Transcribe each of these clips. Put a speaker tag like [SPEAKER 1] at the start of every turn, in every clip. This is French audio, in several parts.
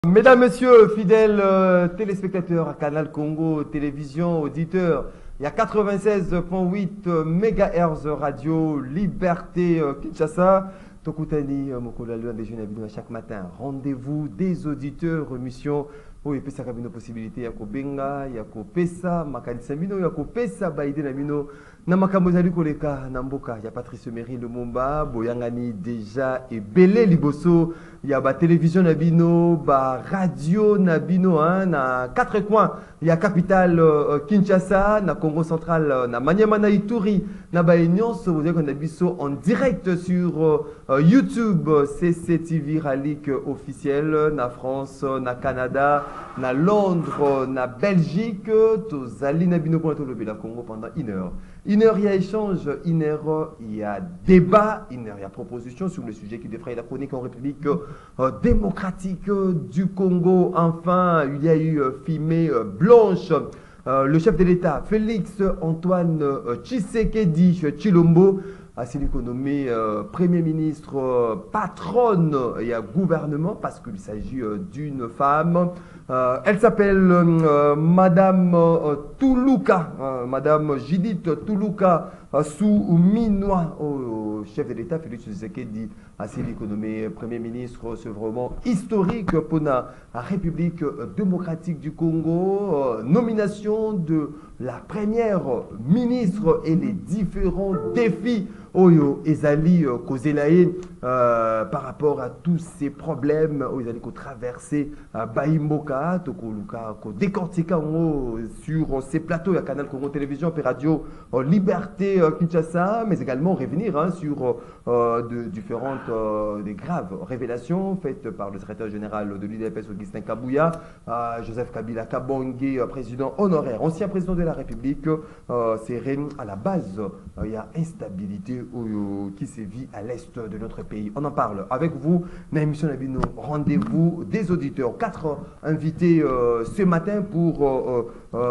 [SPEAKER 1] Mesdames, Messieurs, fidèles téléspectateurs à Canal Congo, télévision, auditeurs, il y a 96.8 MHz radio, Liberté Kinshasa. Tokutani, Mokolalo, des jeunes habitants chaque matin. Rendez-vous des auditeurs, mission. Oh, il peut y avoir une possibilité. Yako Benga, Yako Pesa, Makanisa Mino, Yako Pesa, Baïde Namino. Namakamozali Koleka, Namboka, il y a Patrice Méry, le Momba, Boyangani déjà et Belé Liboso. Il y a la télévision Nabino, la radio Nabino, hein, na 4 coins. Il y a capitale Kinshasa, na Congo central, na Maniamana Ituri, na Baïnios, vous avez qu'on a biso en direct sur YouTube, CCTV Ralik officiel, na France, na Canada, na Londres, na Belgique, tous Ali Nabino pour la Congo pendant 1 heure. 1 heure, il y a échange, 1 heure, il y a débat, 1 heure, il y a proposition sur le sujet qui défraye la chronique en République démocratique du Congo. Enfin, il y a eu fumée blanche. Le chef de l'État, Félix Antoine Tshisekedi Tshilombo, a nommé Premier ministre, patronne et gouvernement, parce qu'il s'agit d'une femme. Elle s'appelle Madame Toulouka, Madame Judith Toulouka Souminois, au chef de l'État, Félix Tshisekedi, a nommé Premier ministre. C'est vraiment historique pour la République démocratique du Congo. Nomination de la première ministre et les différents défis Oyo Ezali Kozelae par rapport à tous ces problèmes Ezali ko traverser Baimboka Tokoluka ko décortiquer sur ces plateaux à Canal Congo Télévision et Radio Liberté Kinshasa, mais également revenir sur de différentes des graves révélations faites par le secrétaire général de l'UDPS Augustin Kabouya, Joseph Kabila Kabonge, président honoraire, ancien président de la République. C'est à la base il y a instabilité qui sévit à l'est de notre pays. On en parle avec vous. L'émission Nabino, rendez-vous des auditeurs. 4 invités ce matin pour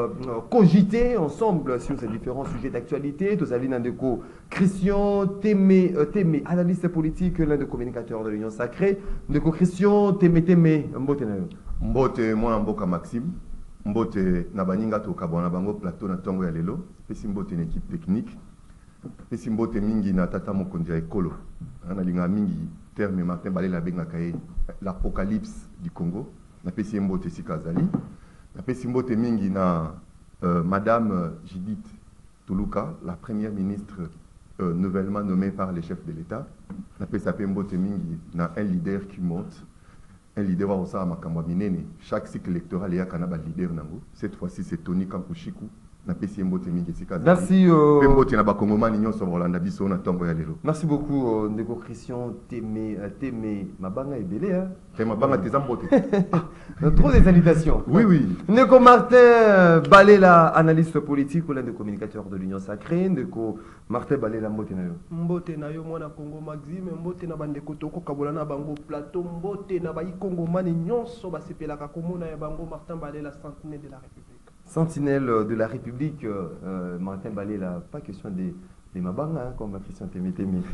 [SPEAKER 1] cogiter ensemble sur ces différents sujets d'actualité. Tozali Nandeko, Christian Témé, analyste politique, l'un des communicateurs de l'Union Sacrée. Ndeko Christian Témé, Mbote Nayo.
[SPEAKER 2] Mbote, moi Mboka Maxime. Mbote Nabaninga Tokabwana Bango Plateau na Tongo ya Lelo. Pesi Mbote une équipe technique. Pesi Mbote mingi na tata mokonzi ya ekolo. Na linga mingi terme Martin Balela benga kaye l'apocalypse du Congo. Na pesi Mbote Sikazali. Na pesi Mbote mingi na Madame Judith Toulouka, la première ministre nouvellement nommée par les chefs de l'État. Na pesi Mbote mingi na un leader qui monte. Un leader va aussi à Makamwa Minene. Chaque cycle électoral, il y a un leader. Cette fois-ci, c'est Tony Kankushiku.
[SPEAKER 1] Merci.
[SPEAKER 2] Merci
[SPEAKER 1] beaucoup, Ndeko Christian Témé. Mabanga est belé, hein? Trop des salutations.
[SPEAKER 2] Oui, oui.
[SPEAKER 1] Ndeko Martin Balela, analyste politique ou l'un des communicateurs de l'Union Sacrée. Ndeko Martin Balela, Mbote Nayo.
[SPEAKER 3] Mbote Nayo, moi na Congo Maxime, Mbote na Bandeko Toko Kabolana Bango Plateau, Mbote na Bayi Congo Mani Nyonso, Basepela Kakomona et Bango Martin Balela, sentinelle de la République.
[SPEAKER 1] Sentinelle de la République, Martin Balela, pas question des Mabanga, hein, comme Christian Témé.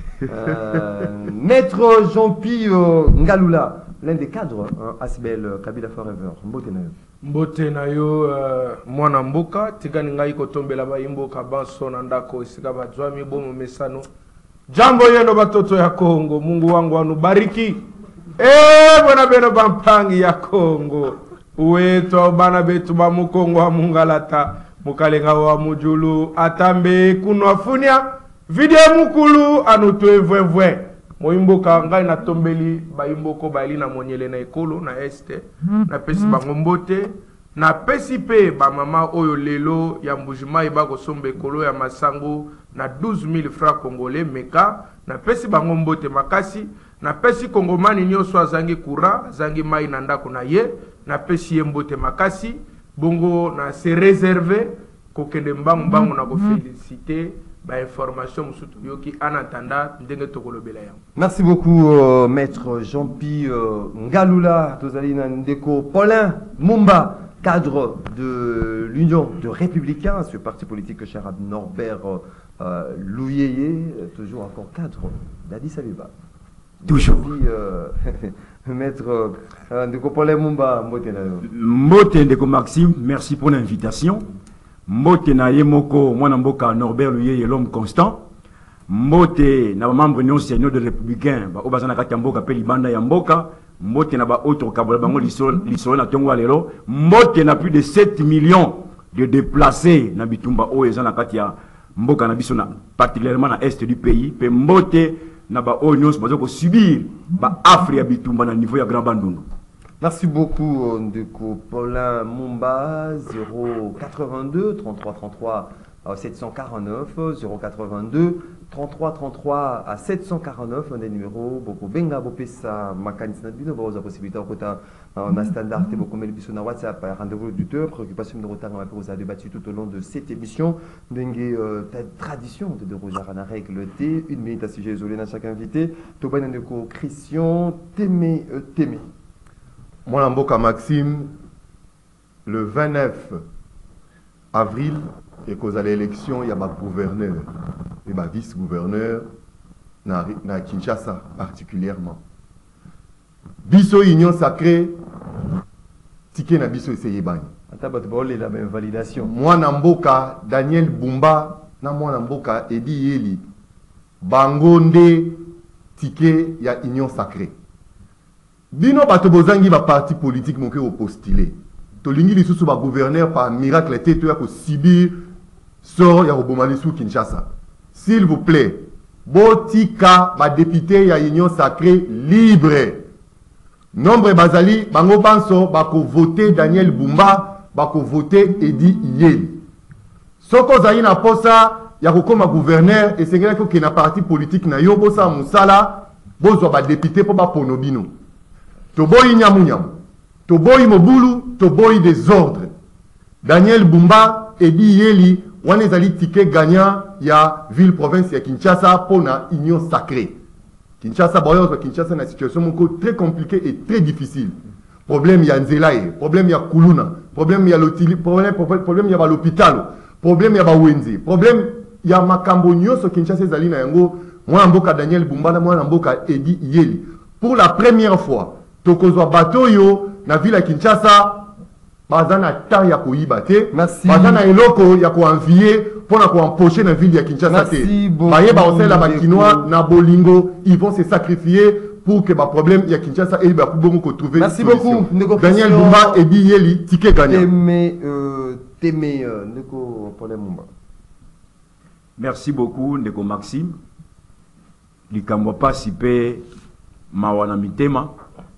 [SPEAKER 1] Maître Jean-Pi Ngalula, l'un des cadres, Asbel Kabila Forever, Mbote Nayo.
[SPEAKER 4] Mbote Nayo, Mwana Mboka, Tigani Ngai Kotombela Baimboka, Banso Nandako, Isigaba Zwami, Bomo Mesano, Jambo Yeno Batoto ya Kongo, Mungu wangu anubariki, Bwana Beno Bampangi ya Kongo. Uweto bana betu ba mukongo wa mungalata mukalenga wa mujulu atambe kunwafunia video mukulu anutwe vwevwe moimboka ngai na tombeli baimboko baili na monyele na ekolo na este na pesi bango mbote na pesi pe ba mama oyo lelo ya mbujimai bako sombe ekolo ya masango na 12000 francs congolais meka na pesi bango mbote makasi na pesi kongomani nyonso azangi kura zangi mai na ndako na ye na pesi mbote makasi bongo na se réserver kokende mbangu na ko féliciter ba information musutu yoki en attendant ndenge tokolobela yango.
[SPEAKER 1] Merci beaucoup maître Jean-Pi Ngalula tozali na Ndeko Paulin Mumba, cadre de l'Union de Républicains, ce parti politique cher à Norbert Louyeye, toujours encore cadre d'Addis Abeba.
[SPEAKER 5] Toujours.
[SPEAKER 1] Maître Ndeko Paulin Mumba, Mbote na yo.
[SPEAKER 5] Mbote Ndeko Maxime, merci pour l'invitation. Mbote na ye moko mwana mboka Norbert Luyeye l'homme constant. Mbote na membre non seigneur de républicain ba obazana kati ya mboka pe libanda ya mboka. Mbote na ba autre kabola bango lisolo na tongo lelo. Mbote na plus de 7 millions de déplacés na bitumba o ezana kati ya mboka na biso na particulièrement na est du pays. Pe mbote na ba onyos bazo ko subir ba Afrika bitumba na niveau ya Grand Bandundu.
[SPEAKER 1] Merci beaucoup Ndeko Paulin Mumba. 082 33 33 749 082 33 33 à 749 un des numéros beaucoup benga bopesa makanisi na bino ba possibilité okota na standard te beaucoup biso na WhatsApp rendez-vous auditeur préoccupation de retard on va vous a débattu tout au long de cette émission dengue tradition de Roger na règle T 1 minute à sujet isolé na chaque invité to bana Ndeko Christian Témé
[SPEAKER 2] Moi Mboka Maxime le 29 avril et cause à l'élection il y a ma gouverneur et ma vice-gouverneur na Kinshasa particulièrement. Biso Union Sacrée, ticket na biso essayé bani.
[SPEAKER 1] la même validation.
[SPEAKER 2] Moi Mboka Daniel Bumba, na moi Mboka Edi Yeli, Bangonde ticket ya Union Sacrée. Bino bato bozangi ba parti politique moke au postulé. Tolingi lisusu ba gouverneur par miracle était to ya ko Sibir sort ya Robomani sous Kinshasa. S'il vous plaît, botika ba député ya Union Sacrée libre. Nombre bazali bango banso bako voter Daniel Bumba, bako voter Edi Yeli. Soko zali na posa ya kokoma gouverneur et sengela ko na parti politique na yo bosa musala bozo ba député po ba ponobino. Toboyi nyamu. Toboyi mobulu, toboyi désordre. Daniel Bumba Edi Yeli wana ezali ticket gagnant ya ville province ya Kinshasa pour na Union Sacrée. Kinshasa boyo Kinshasa na situation moko très compliquée et très difficile. Problème ya nzelaye, problème ya kuluna, problème ya lotili, problème ya ba l'hôpital, problème ya ba wenzi, problème ya makambo nyoso Kinshasa ezali na yango mwana mboka Daniel Bumba na mwana mboka Edi Yeli. Pour la première fois, tokozwa bato yo na ville ya Kinshasa bazana ta ya koyiba te.
[SPEAKER 1] Merci.
[SPEAKER 2] Bazana eloko ya ko envier pour na ko empocher na ville ya Kinshasa te.
[SPEAKER 1] Merci beaucoup.
[SPEAKER 2] Baye ba osela ba kinois na bolingo, ils vont se sacrifier pour que ba problème ya Kinshasa et ba kubongo ko trouver.
[SPEAKER 1] Merci beaucoup.
[SPEAKER 2] Daniel Bumba Edi Yeli ticket gagnant.
[SPEAKER 1] Témé Ndeko Paulin Mumba.
[SPEAKER 5] Merci beaucoup Ndeko Maxime. Likambo pasipe mawana mitema.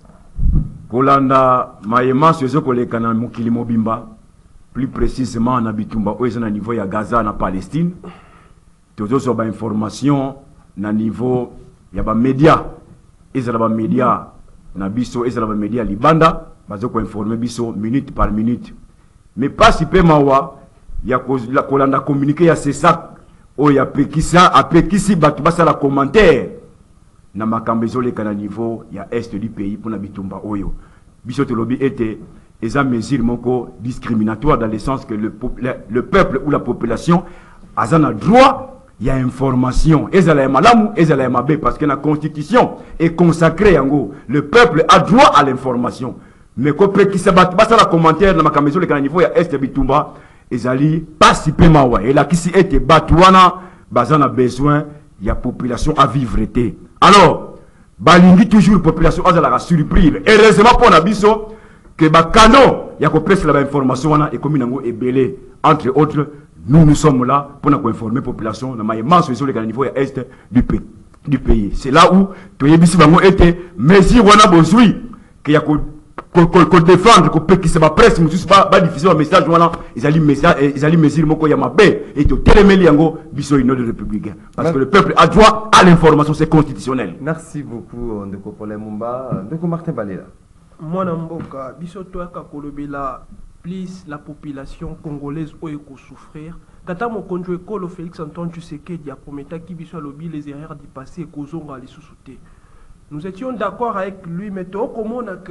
[SPEAKER 5] Kolanda mayema sozo koleka na mokili mobimba plus précisément na bitumba oyo na niveau ya Gaza na Palestine tozo so ba information na niveau ya ba média ezala ba média na biso ezala ba média libanda bazo ko informer biso minute par minute mais pas si pe mawa ya kolanda communiquer ya c'est ça oyo ya pekisa apekisi batu basala commentaire na makambo ezoleka na niveau ya est du pays pour na bitumba oyo biso tolobi était eza mesure moko discriminatoire dans le sens que le peuple ou la population azana droit ya information ezala ya malamu ezala ya mabe parce que la constitution est consacrée yango le peuple a droit à l'information mais ko pekisa bat basala commentaire na makambo ezoleka na niveau ya est ya bitumba ezali pas si peu mawa et la kisi était batuana bazana besoin ya population à vivre été. Alors, balingi toujours population azala surprise. Heureusement pour Nabiso que ba canon ya ko presse la information wana et comme nango ebelé entre autres nous sommes là pour nous informer population na maïman sur le niveau est du pays. C'est là où toyebisi bango était mesure wana bozui que ya ko défendre ko peki se ba presse mususu ba diffuser un message wana ezali mesure moko ya mabe et to telemeli yango biso ino de républicain parce que le peuple a droit à l'information, c'est constitutionnel.
[SPEAKER 1] Merci beaucoup Ndeko Paulin Mumba. Ndeko Martin Balela.
[SPEAKER 3] Mwana mboka biso toyaka kolobela plus la population congolaise oyo ko souffrir tata mokonjo ekolo Félix Antoine Tshisekedi a prometaki biso alobi les erreurs du passé kozonga lisusu te Nous étions d'accord avec lui, mais tout comment que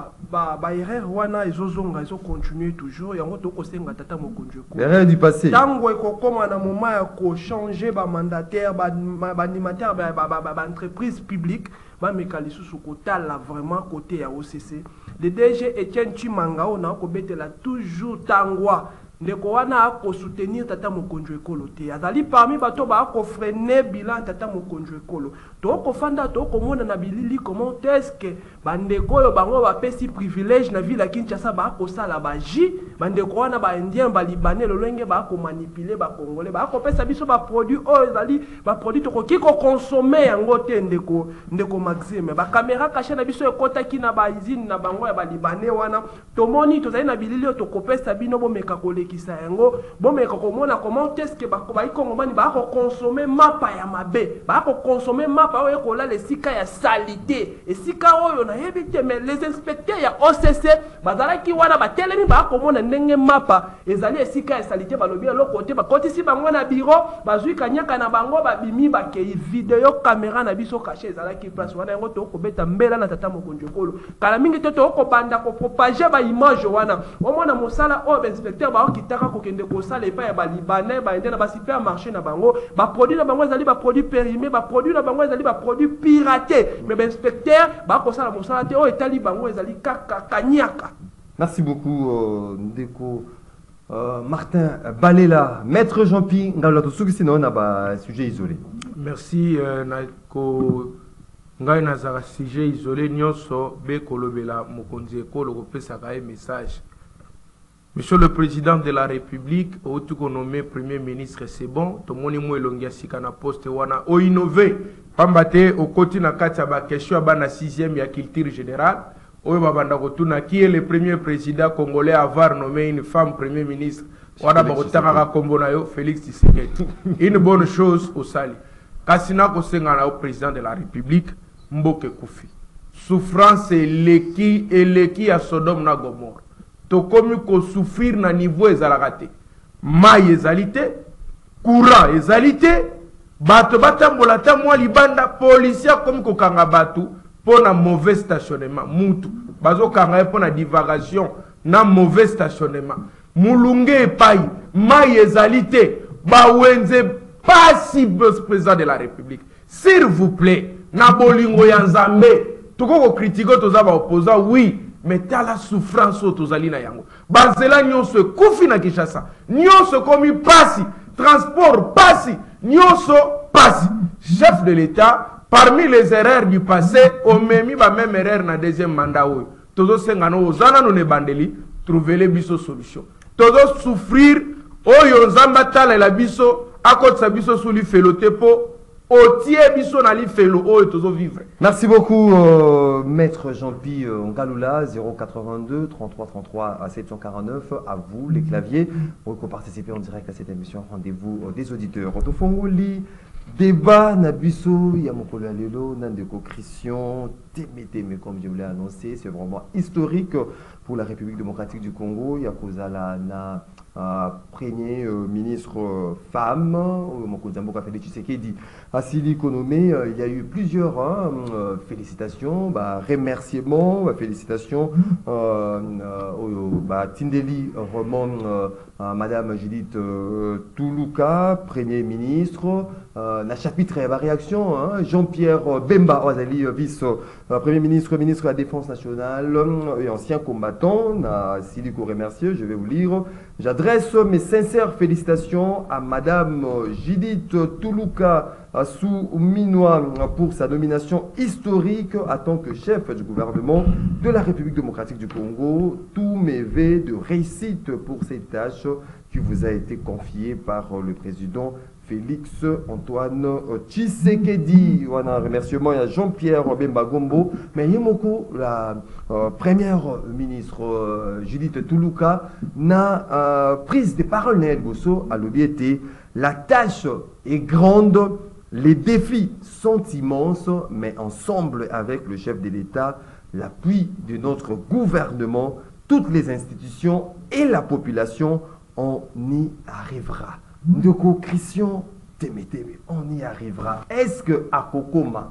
[SPEAKER 3] erreur wana ezozonga ezo continuer toujours et en tout kosenga tata mokonjo ko.
[SPEAKER 1] L'erreur du passé.
[SPEAKER 3] Tango eko comme na moment ya ko changer ba mandataire ba animateur ba entreprise publique ba mekalisu su kotala vraiment côté ya OCC. Le DG Etienne Chimanga on a ko betela toujours tangwa. Ndeko wana ako soutenir tata mokonjo ekolo te. Azali parmi bato ba ako freiner bilan tata mokonjo ekolo. To ko fanda to ko mona na bilili comment est-ce que bandeko yo bango ba pesi privilège na ville ya Kinshasa ba ako sala ba ji, bandeko wana ba indien ba libanais lolenge ba ako manipuler ba congolais ba ako pesa biso ba produit o ezali ba produit to ko kiko consommer yango te ndeko Maxime. Ba caméra caché na biso ekota ki na ba usine na bango ya ba libanais wana. To moni to zali na bilili to ko pesa bino bo meka kolekisa yango bo meka ko mona comment est-ce que ba ikongomani ba ako consommer mapa ya mabe, ba ako consommer mapa oyo kola les sika ya salité et sika oyo na yebite mais les inspecteurs ya OCC bazalaki wana batelemi ba komona ndenge mapa ezali sika ya salité balobi lo côté ba kotisi bango na bureau bazui kanyaka na bango babimi ba ke video caméra na biso caché ezalaki place wana yango to ko beta mbela na tata mokonjo kolo kala mingi to ko banda ko propager ba image wana o mona mosala o ba inspecteur ba okitaka ko kende ko sala epa ya ba libanais ba ende na ba supermarché na bango ba produit na bango ezali ba produit périmé ba produit na bango ezali ba produit piraté mais inspecteur ba ko sala mosala te o etali bango ezali kanyaka.
[SPEAKER 1] Merci beaucoup Ndeko Martin Balela, Maître Jean-Pi ngaloto sukisi na ba sujet isolé.
[SPEAKER 4] Merci Nako ngai nazara sujet isolé nyonso be kolobela mokonzi ekolo ko pesa ka message. Monsieur le Président de la République, au tout qu'on nommé Premier ministre, c'est bon. Tout le monde est longué à na poste wana o innové. Pambate au côté na katia ba question ba na 6e ya culture générale. O babanda kotuna qui est le premier président congolais à avoir nommé une femme Premier ministre. Wana ba kotaka kombo na yo Félix Tshisekedi. Une bonne chose au sali. Kasina ko senga au président de la République Mboke Koufi. Souffrance et leki à Sodome na Gomorrhe. To komi ko souffrir na niveau ezalakate mai ezalité courant ezalité bato batambola ta mwa libanda policier komi ko kanga batu pona mauvais stationnement mutu bazo kanga pona divagation na mauvais stationnement mulunge pai mai ezalité ba wenze pasi président de la République s'il vous plaît na bolingo ya Nzambe toko critiquer toza ba opposant oui mais t'as la souffrance autozali na yango. Bazela nyonso kufi na Kinshasa. Nyonso komi pasi, transport pasi, nyonso pasi. Chef de l'État, parmi les erreurs du passé, on memi ba même erreur na deuxième mandat oyo. Tozo sengano ozana no ne bandeli, trouver les biso solution. Tozo souffrir oyo nzamba tala la biso, akotsa biso suli felote po
[SPEAKER 1] merci beaucoup, Maître Jean-Pi Ngaloula, 082 33 33 à 749. À vous, les claviers, pour participer en direct à cette émission. Rendez-vous des auditeurs. Otofongoli, débat, Nabiso, Yamokolo Alelo, Nandeko Christian, Témé, comme je vous l'ai annoncé. C'est vraiment historique pour la République démocratique du Congo. Yakozala na premier ministre femme, Mokozamboka Félix Tshisekedi, Assili Konomé. Il y a eu plusieurs félicitations, remerciements, félicitations Tindeli Roman, Madame Judith Toulouka, premier ministre. La chapitre et la réaction, Jean-Pierre Bemba, vice premier ministre, ministre de la Défense nationale et ancien combattant, Siliko remercié, je vais vous lire. J'adresse mes sincères félicitations à Madame Judith Toulouka Souminois pour sa nomination historique en tant que chef du gouvernement de la République démocratique du Congo. Tous mes vœux de réussite pour cette tâche qui vous a été confiée par le président Félix Antoine Tshisekedi. Voilà un remerciement à Jean-Pierre Bemba Gombo. Mais Yemoko, la première ministre Judith Toulouka, n'a prise de parole à l'obéité. La tâche est grande, les défis sont immenses, mais ensemble avec le chef de l'État, l'appui de notre gouvernement, toutes les institutions et la population, on y arrivera. Ndeko Christian Témé, on y arrivera. Est-ce que à Kokoma,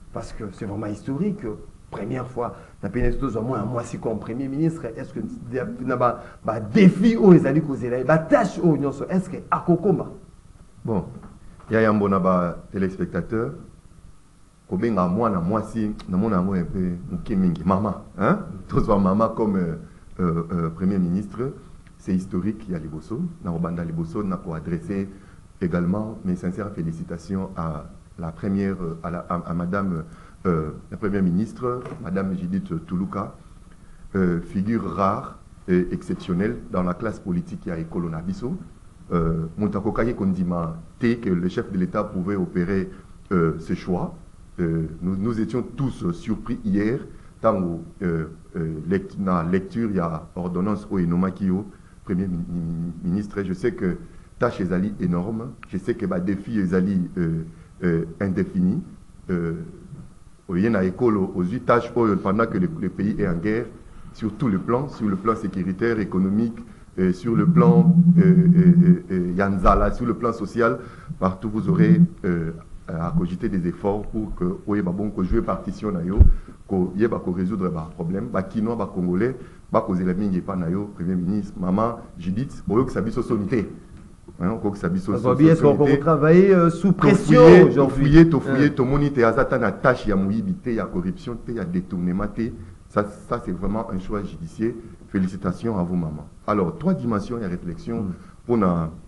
[SPEAKER 1] parce que c'est vraiment historique. Première fois, na pénétré au moins un mois si comme Premier ministre, est-ce que na défi où ils allaient causer là, ba tâche où est-ce que à Kokoma.
[SPEAKER 2] Bon, il y a un bon téléspectateur. Combien à moi, si, na mon amour un peu, moukimingi, maman, hein? Tous maman comme Premier ministre, c'est historique, il y a les Bosso, na Robanda les Bosso, n'a pour adresser également mes sincères félicitations à la première, à Madame la Première ministre, Madame Judith Toulouka, figure rare et exceptionnelle dans la classe politique qui a école Nabiso. Montakokaye Kondima, que le chef de l'État pouvait opérer ce choix. Nous étions tous surpris hier, dans la lecture, il y a ordonnance au Enomakio, Premier ministre. Je sais que tâche est énorme, je sais que le défi est indéfini. Il y a une école aux 8 tâches pendant que le pays est en guerre, sur tous les plans, sur le plan sécuritaire, économique, sur le plan Yanzala, sur le plan social. Partout vous aurez à cogiter des efforts pour que vous jouez partition que résoudre les problèmes. Kinois, Congolais, causer la mingi pas Premier ministre, maman, Judith, que ça bise sonité.
[SPEAKER 1] Est-ce qu'on peut travailler sous pression aujourd'hui?
[SPEAKER 2] Tofouiller, tomonite, azata na tâche, ya mouibité, ya corruption, ya détournement, ça c'est vraiment un choix judiciaire. Félicitations à vous, maman. Alors, 3 dimensions et réflexion pour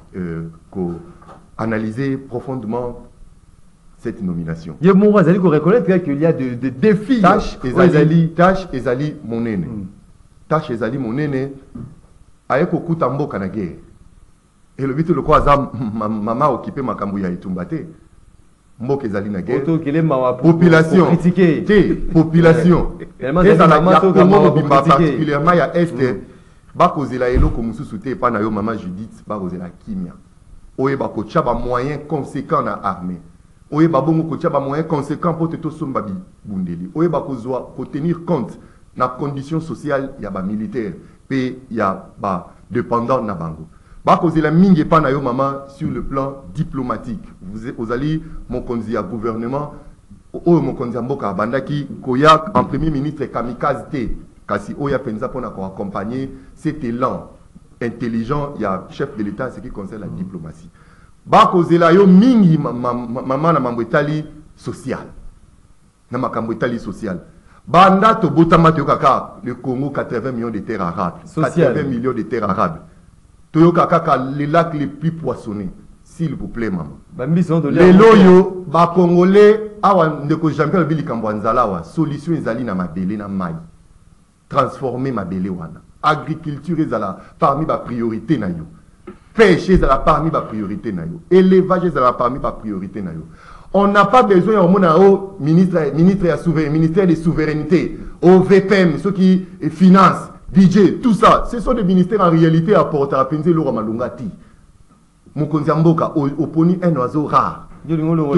[SPEAKER 2] analyser profondément cette nomination.
[SPEAKER 1] Il y a mon Azali qu'on reconnaître qu'il y a des défis.
[SPEAKER 2] Tâche Ezali Monene. Tâche Ezali Monene. Avec au coup tambo kanagé. Et le but le quoi maman occupé ma kambouya et tumbate. Mbok Ezali na guerre. Population. Population. Et ça la Congo bimba particulièrement ya est. Ba kozela elo ko mususu te pa na yo maman Judith ba kozela kimia. Oye ba ko tchaba moyen conséquent na armée. Oye ba bongo ko tchaba moyen conséquent pour te somba bi bundeli. Oye ba ko zoa ko tenir compte na condition sociale ya ba militaire pe ya ba dépendant na bango. Ba kozela mingi pa na yo maman sur le plan diplomatique. Vous allez mon konzi ya gouvernement mon konzi mboka bandaki koya en premier ministre kamikaze te. Kasi oya penza pour accompagner cet élan intelligent, il y a chef de l'État ce qui concerne la diplomatie. Bakozela yo mingi maman na mambetali social. Na makambetali social. Banda to botama to kaka le Congo 80 millions de terres arables. 80 millions de terres arables. To kaka les lacs les plus poissonnés. S'il vous plaît maman. Les loyo ba congolais awa ndeko Jean-Pierre Bili Kambwanzala wa solution ezali na mabele na mai. Transformer ma belle wana. Agriculture est parmi ma priorité na yo. Pêche est parmi ma priorité na yo. Élevage est parmi ma priorité na yo. On n'a pas besoin au ministère de souveraineté, au VPM, ceux qui financent, budget, tout ça. Ce sont des ministères en réalité à porter à penser l'euro malungati. Mokonzi Mboka oponi un oiseau rare. Mais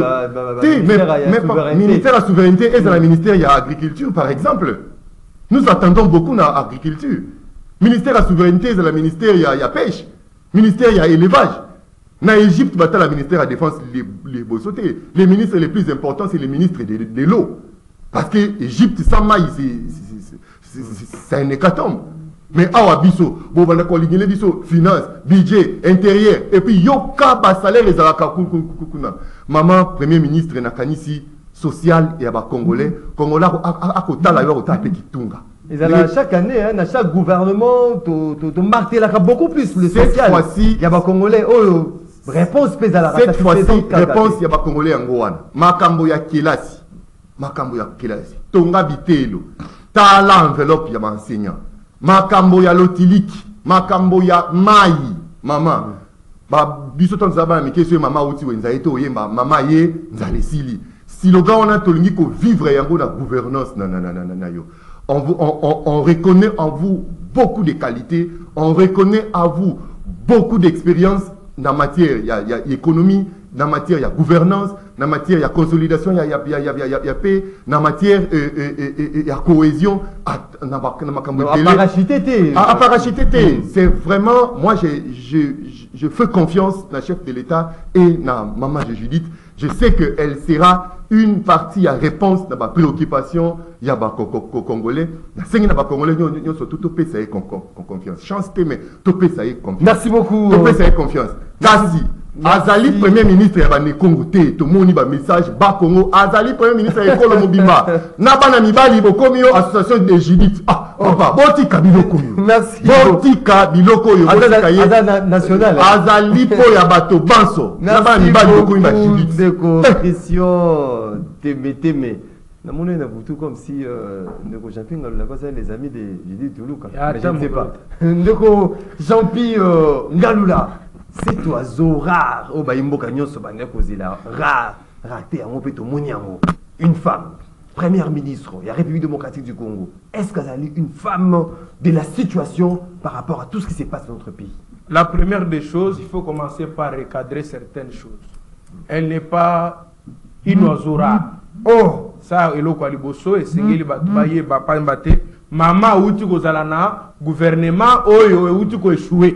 [SPEAKER 2] ministère de la souveraineté est dans le ministère de l'agriculture par exemple. Nous attendons beaucoup dans l'agriculture. Ministère de la souveraineté, c'est le ministère de la pêche. Ministère de l'élevage. Dans l'Égypte, le ministère de la défense, les ministres les plus importants, c'est les ministres de l'eau. Parce que l'Égypte, sans maïs, c'est un hécatombe. Mais à Bisso, finance, budget, intérieur, et puis yoka salaire les alakakuna. Maman, Premier ministre, Nakanisi, social et à Congolais, Congolais à côté de la Kitunga.
[SPEAKER 1] Chaque année, dans chaque gouvernement, tu marques beaucoup plus le social.
[SPEAKER 2] Cette fois-ci,
[SPEAKER 1] il y a des Congolais. Réponse pèse à la
[SPEAKER 2] cette fois-ci, réponse, il y a des Congolais en Gohan. Makambo ya Kelasi. Makambo ya Kelasi. Tonga Bitelo. Tala enveloppe, il y a un enseignant. Makambo ya Lotiliki. Makambo ya Maï. Maman. Biso ton zaba, mais qu'est-ce que maman outi ou nzaïto oyemba. Maman ye, nzalesili. Si le gars on a tout le monde vivre et en la gouvernance, on reconnaît en vous beaucoup de qualités, on reconnaît en vous beaucoup d'expérience dans la matière, il y a économie, dans la matière, il y a gouvernance, dans la matière, il y a consolidation, il y a paix, dans la matière, il y a cohésion. C'est vraiment, moi je fais confiance dans le chef de l'État et dans maman Judith. Je sais qu'elle sera une partie à réponse de ma préoccupation. Il y a des Congolais. Il y a des Congolais qui ont tout fait confiance. Chance, mais tout fait confiance.
[SPEAKER 1] Merci beaucoup.
[SPEAKER 2] Tout fait confiance. Kasi, Azali, Premier ministre de Congo, tout le monde a un message. Bas Congo, Azali, Premier ministre de Congo, Mobimba. Nabana Mibali, Bokomio, association de Judith. Ah, papa, Botika Biloko.
[SPEAKER 1] Merci.
[SPEAKER 2] Botika Biloko.
[SPEAKER 1] Azali national.
[SPEAKER 2] Azali, Poyabato, Banso. Nabana Mibali, Bokomio, Judith.
[SPEAKER 1] Décoration, Témé. Na mon na tout comme si Ndeko Jean-Pierre Ngalula les amis de Judith Toulouka. Je ne sais pas. Ndeko Jean-Pierre Ngalula. C'est oiseau rare au Baïmboka Nyonso Bangako Zila rare raté à mon péto Moniamo. Une femme, première ministre de la République démocratique du Congo. Est-ce qu'elle est une femme de la situation par rapport à tout ce qui se passe dans notre pays?
[SPEAKER 4] La première des choses, il faut commencer par recadrer certaines choses. Elle n'est pas une oiseau rare. Oh, ça, et l'eau liboso et singeli batbaye bapa mbate. Maman outi ko zalana gouvernement oyo outi ko échoué.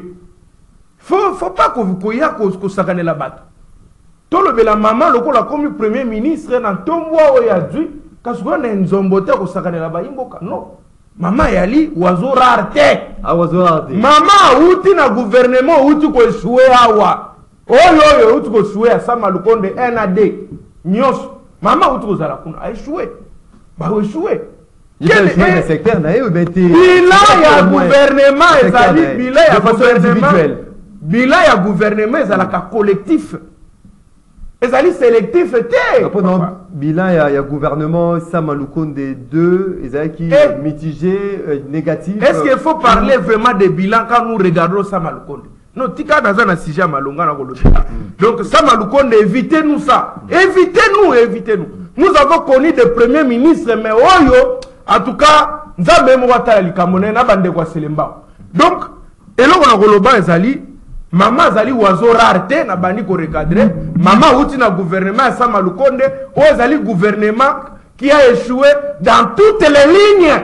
[SPEAKER 4] Faut pas qu'on y a qu'on s'agane la batte. Tout le la maman le la comme premier ministre dans tombo oya dû parce qu'on a une zombote qu'on s'agane la batte imboka non. Maman yali oiseau rare.
[SPEAKER 1] Ah oiseau rare.
[SPEAKER 4] Maman outi na gouvernement outi ko échoué awa. Oyo outi ko échoué à Sama Lukonde NAD. Nyos. Maman outi ko zala kuna a échoué. Ba échoué.
[SPEAKER 1] Quel est le secteur d'ailleurs
[SPEAKER 4] bilan ya gouvernement ezali bilan ya gouvernement. Bilan ya gouvernement ezalaka collectif. Ezali sélectif té.
[SPEAKER 1] Bilan ya gouvernement Sama Lukonde 2 ezali mitigé négatif.
[SPEAKER 4] Est-ce qu'il faut parler vraiment de bilan quand nous regardons Sama Lukonde? Non, tika dans un sujet malonga na kolobi. Donc Sama Lukonde, évitez-nous ça. Évitez-nous. Nous avons connu des premiers ministres mais oyo en tout cas nzambe mo watala likamone na bande kwa selemba. Donc eloko na koloba ezali maman ezali oiseau rare te na bandi ko recadrer. Maman outi na gouvernement Sama Lukonde o ezali gouvernement qui a échoué dans toutes les lignes.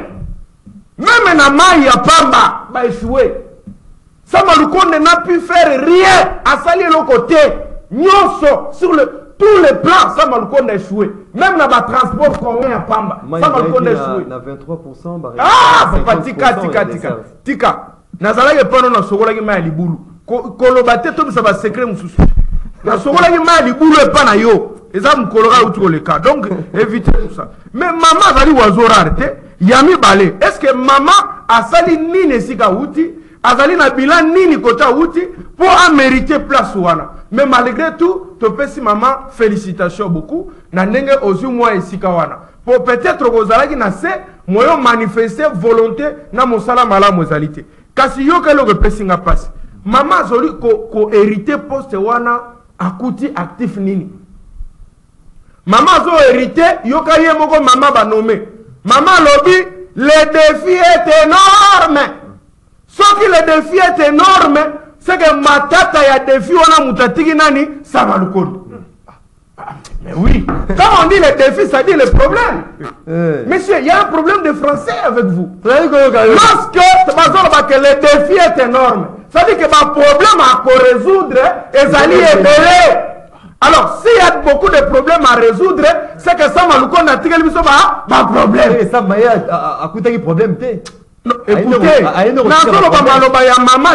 [SPEAKER 4] Même na mai ya pamba ba échoué. Sama Lukonde n'a pu faire rien à salir le côté. Nyonso sur tous les plans, Sama Lukonde a échoué. Même dans le transport commun à Pamba, Sama Lukonde a échoué.
[SPEAKER 1] Na 23%.
[SPEAKER 4] Ah, papa, tika. Nazala ye pano na sokola ki ma libulu. Kolobate to bisa ba secret mususu. Na sokola ki ma libulu e pana yo. Eza mukologa utu le cas. Donc évitez tout ça. Mais maman zali oiseau rare te, yami balé. Est-ce que maman a sali nini sika uti? Azali na bilan nini kota uti pour mériter place wana. Mais malgré tout, topesi maman félicitations beaucoup. Na ndenge ozu moi esika wana. Pour peut-être kozalaki na se moyo manifester volonté na mosala malamu ezalité. Kasi yo kelo ke pesinga passe. Maman zoli ko hériter poste wana akuti actif nini. Maman zo hériter yo kaye moko maman ba nommé. Maman lobi le défi est énorme. Sauf que le défi est énorme, c'est que ma tata y a défi, on a moutatiki nani, Sama Lukonde. Mais oui, quand on dit le défi, ça dit le problème. Monsieur, il y a un problème de français avec vous. Lorsque le défi est énorme, ça dit que ma problème à résoudre est allé élever. Alors, s'il y a beaucoup de problèmes à résoudre, c'est que Sama Lukonde a tiré le problème.
[SPEAKER 1] Et ça, a coûté un problème.
[SPEAKER 4] Non, écoutez, maman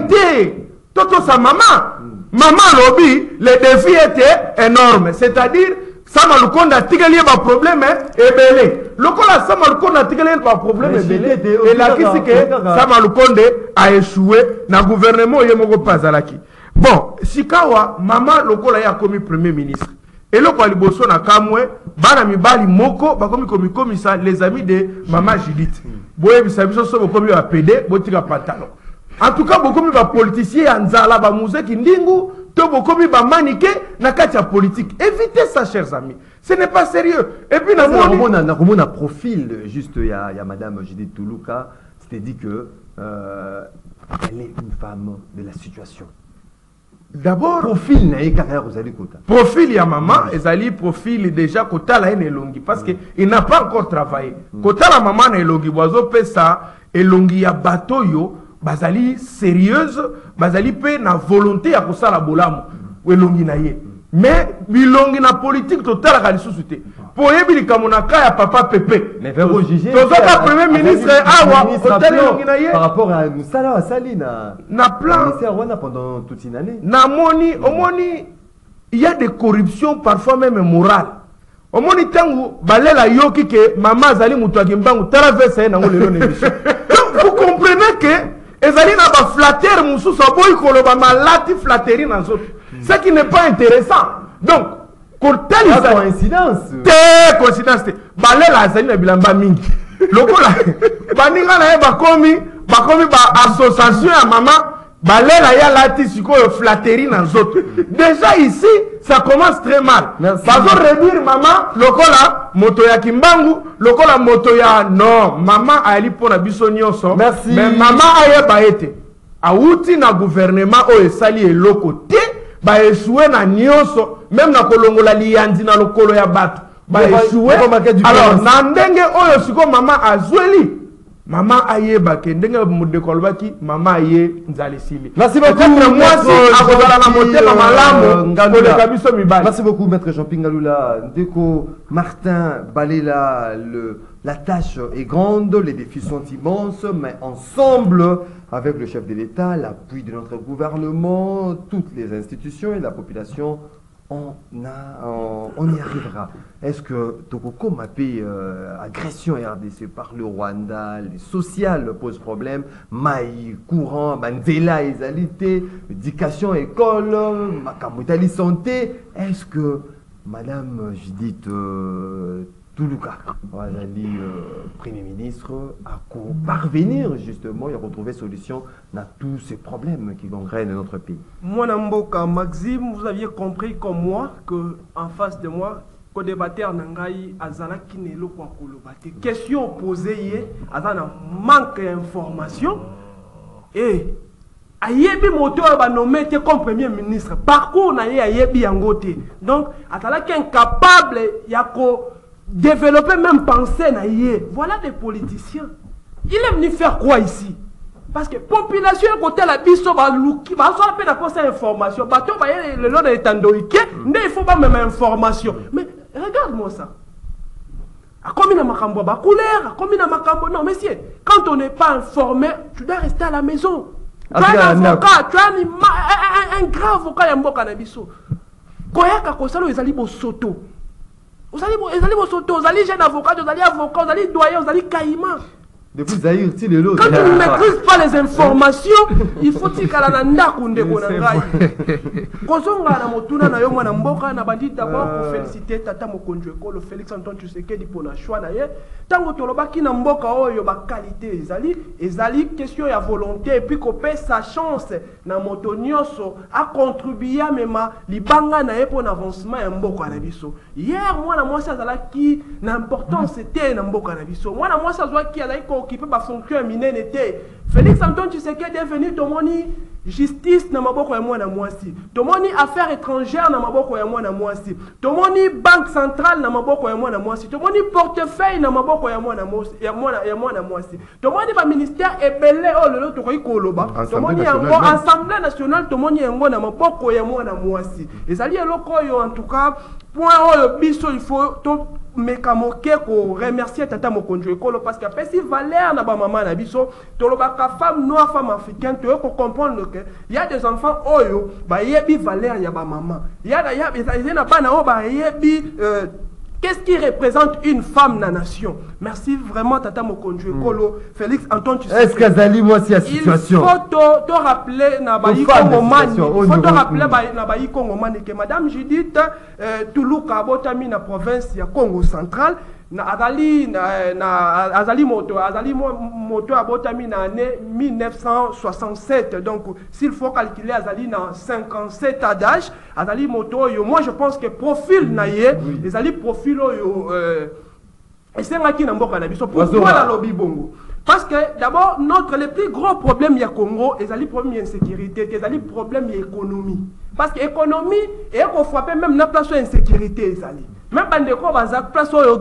[SPEAKER 4] Toto sa maman. Maman lobby, le défi était énorme. C'est-à-dire, Sama Lukonde a tiré le problème et belé. Le Sama Lukonde a tiré le problème et belé. Et là, qui c'est que Sama Lukonde a échoué dans le gouvernement Yemoko Pazalaki. Bon, Sikawa, maman Lokola a commis premier ministre. Et le Kwaliboso na kamwe, bana mibali moko, bakomi komi ça, les amis de maman Judith. Boye bisabiso so bokomi ba PD, botika pantalon. En tout cas, bokomi ba politicien anzala ba museki ndingu, to bokomi ba manike na kati ya politique. Évitez ça, chers amis. Ce n'est pas sérieux. Et puis na
[SPEAKER 1] mon profil juste il y a madame Judith Toulouka, c'était dit que elle est une femme de la situation.
[SPEAKER 4] D'abord,
[SPEAKER 1] profil na carrière aux ali kota.
[SPEAKER 4] Profil ya maman, ezali profil déjà kota la elongi parce que il n'a pas encore travaillé. Kota la maman na elongi bozo pesa elongi ya bato yo bazali sérieuse, bazali pe na volonté ya kosala bolamu elongi na ye. mais bilongi na politique total ka lisusu te po yebi likamonaka ya papa Pepe
[SPEAKER 1] mais vers juger
[SPEAKER 4] tozoka premier ministre awa hôtel longi na ye
[SPEAKER 1] par rapport à Moussala à Salina
[SPEAKER 4] na plan
[SPEAKER 1] ministère Rwanda pendant toute une année
[SPEAKER 4] na moni omoni il y a des corruptions parfois même morales omoni tangu balela yoki ke mama azali mutu akimbangu traverse na ngolo lelo émission vous comprenez que ezali na ba flatteur mususu aboyi koloba malati flatterie na zoto ce qui n'est pas intéressant donc
[SPEAKER 1] la coïncidence
[SPEAKER 4] te coïncidence te balela azali na bilamba mingi lokola baninga na ye bakomi ba association ya mama balela ya lati sikoyo flatterie na zoto déjà ici ça commence très mal bazo redire mama lokola moto ya kimbangu lokola moto ya non mama ali pona biso nyonso mais mama ayeba ete awuti na gouvernement oyo esali eloko te ba esoué na nyonso même na kolongola liyanzi na lokolo ya bato ba esoué alors na ndenge oyo siko mama azweli Maman aye bake ndenge mudekolbaki mama aye nzalisili.
[SPEAKER 1] Merci beaucoup Merci beaucoup maître Jean-Pierre Ngaloula. Ndeko Martin Balela, la tâche est grande, les défis sont immenses, mais ensemble avec le chef de l'État, l'appui de notre gouvernement, toutes les institutions et la population, on y arrivera. Est-ce que Tokoko Mapé, agression RDC par le Rwanda, les sociales posent problème, maï, courant, banzela, égalité, éducation, école, makamutali santé, est-ce que Madame Judith Toulouka, Premier ministre, a parvenir justement et retrouver solution à tous ces problèmes qui gangrènent notre pays?
[SPEAKER 3] Moi, Namboka, Maxime, vous aviez compris comme moi qu'en face de moi, le débatteur Nangaï Azala Kinelo Kwakolobate. Question posée, Azana manque d'information et Ayebi moteur va nommé comme Premier ministre. Parcours na Ayebi Angote. Donc, Atala qui est incapable, Yako développer même pensée na yé. Voilà des politiciens. Il est venu faire quoi ici? Parce que population côté la biso ba luki ba so appelle à cette information. Bato ba le lot de tandoike, il faut pas même information. Mais regarde-moi ça. A combien de makambo ba couleur, a combien de makambo non monsieur, quand on n'est pas informé, tu dois rester à la maison. Tu as un avocat, tu as un grand avocat yamboka na biso. Koyaka kosalo ezali bo soto. Vous allez jeune avocat, vous allez avocat, vous allez doyen, vous allez caïman.
[SPEAKER 1] Depuis Zahir, si le lot.
[SPEAKER 3] Quand tu ne maîtrises pas les informations, il faut que tu d'abord pour féliciter Tata Mokonjo Ekolo, Félix Antoine Tshisekedi pour la choix d'ailleurs. Tant que tu as mboka oyo ba qualité ezali question ya volonté et puis qu'on paie sa chance na motonioso à contribuer même libanga na pour l'avancement ya mboka na biso. Hier moi ça zala qui l'importance c'était na mboka na biso. Moi ça zwa qui azali ko occuper ba fonction minene était Félix Antoine Tshisekedi est venu tomoni justice na maboko ya mwana mwasi. Tomoni affaires étrangères na maboko ya mwana mwasi. Tomoni banque centrale na maboko ya mwana mwasi. Tomoni portefeuille na maboko ya mwana mwasi. Tomoni ba ministère ebele o lelo to koyi koloba. Tomoni yango assemblée nationale tomoni yango na maboko ya mwana mwasi. Ezali eloko yo en tout cas point oyo biso il faut to mekamoke ko remercier Tata Mokonjo Ekolo parce que si valeur na ba maman na biso tolobaka femme noire femme africaine to ko comprendre que il y a des enfants oyo ba yebi valeur ya ba maman il y a na bana o ba yebi qu'est-ce qui représente une femme na nation. Merci vraiment Tata Mokonjo Ekolo, Félix Antoine Tshisekedi.
[SPEAKER 1] Est-ce que moi c'est la situation?
[SPEAKER 3] Il faut te rappeler na ba Kongomani. Il faut te rappeler na ba Kongomani que Madame Judith Toulouka botami na province ya Congo central. Azali moto abotami na année 1967 donc s'il faut calculer azali na 57 ans d'âge azali moto yo moi je pense que profil na ye ezali profil yo esengaki na mboka na biso pourquoi la lobby bongo parce que d'abord le plus gros problème ya Congo ezali problème d'insécurité ezali problème économie parce que économie et qu'on frappe même na place insécurité ezali même bandeko bazak place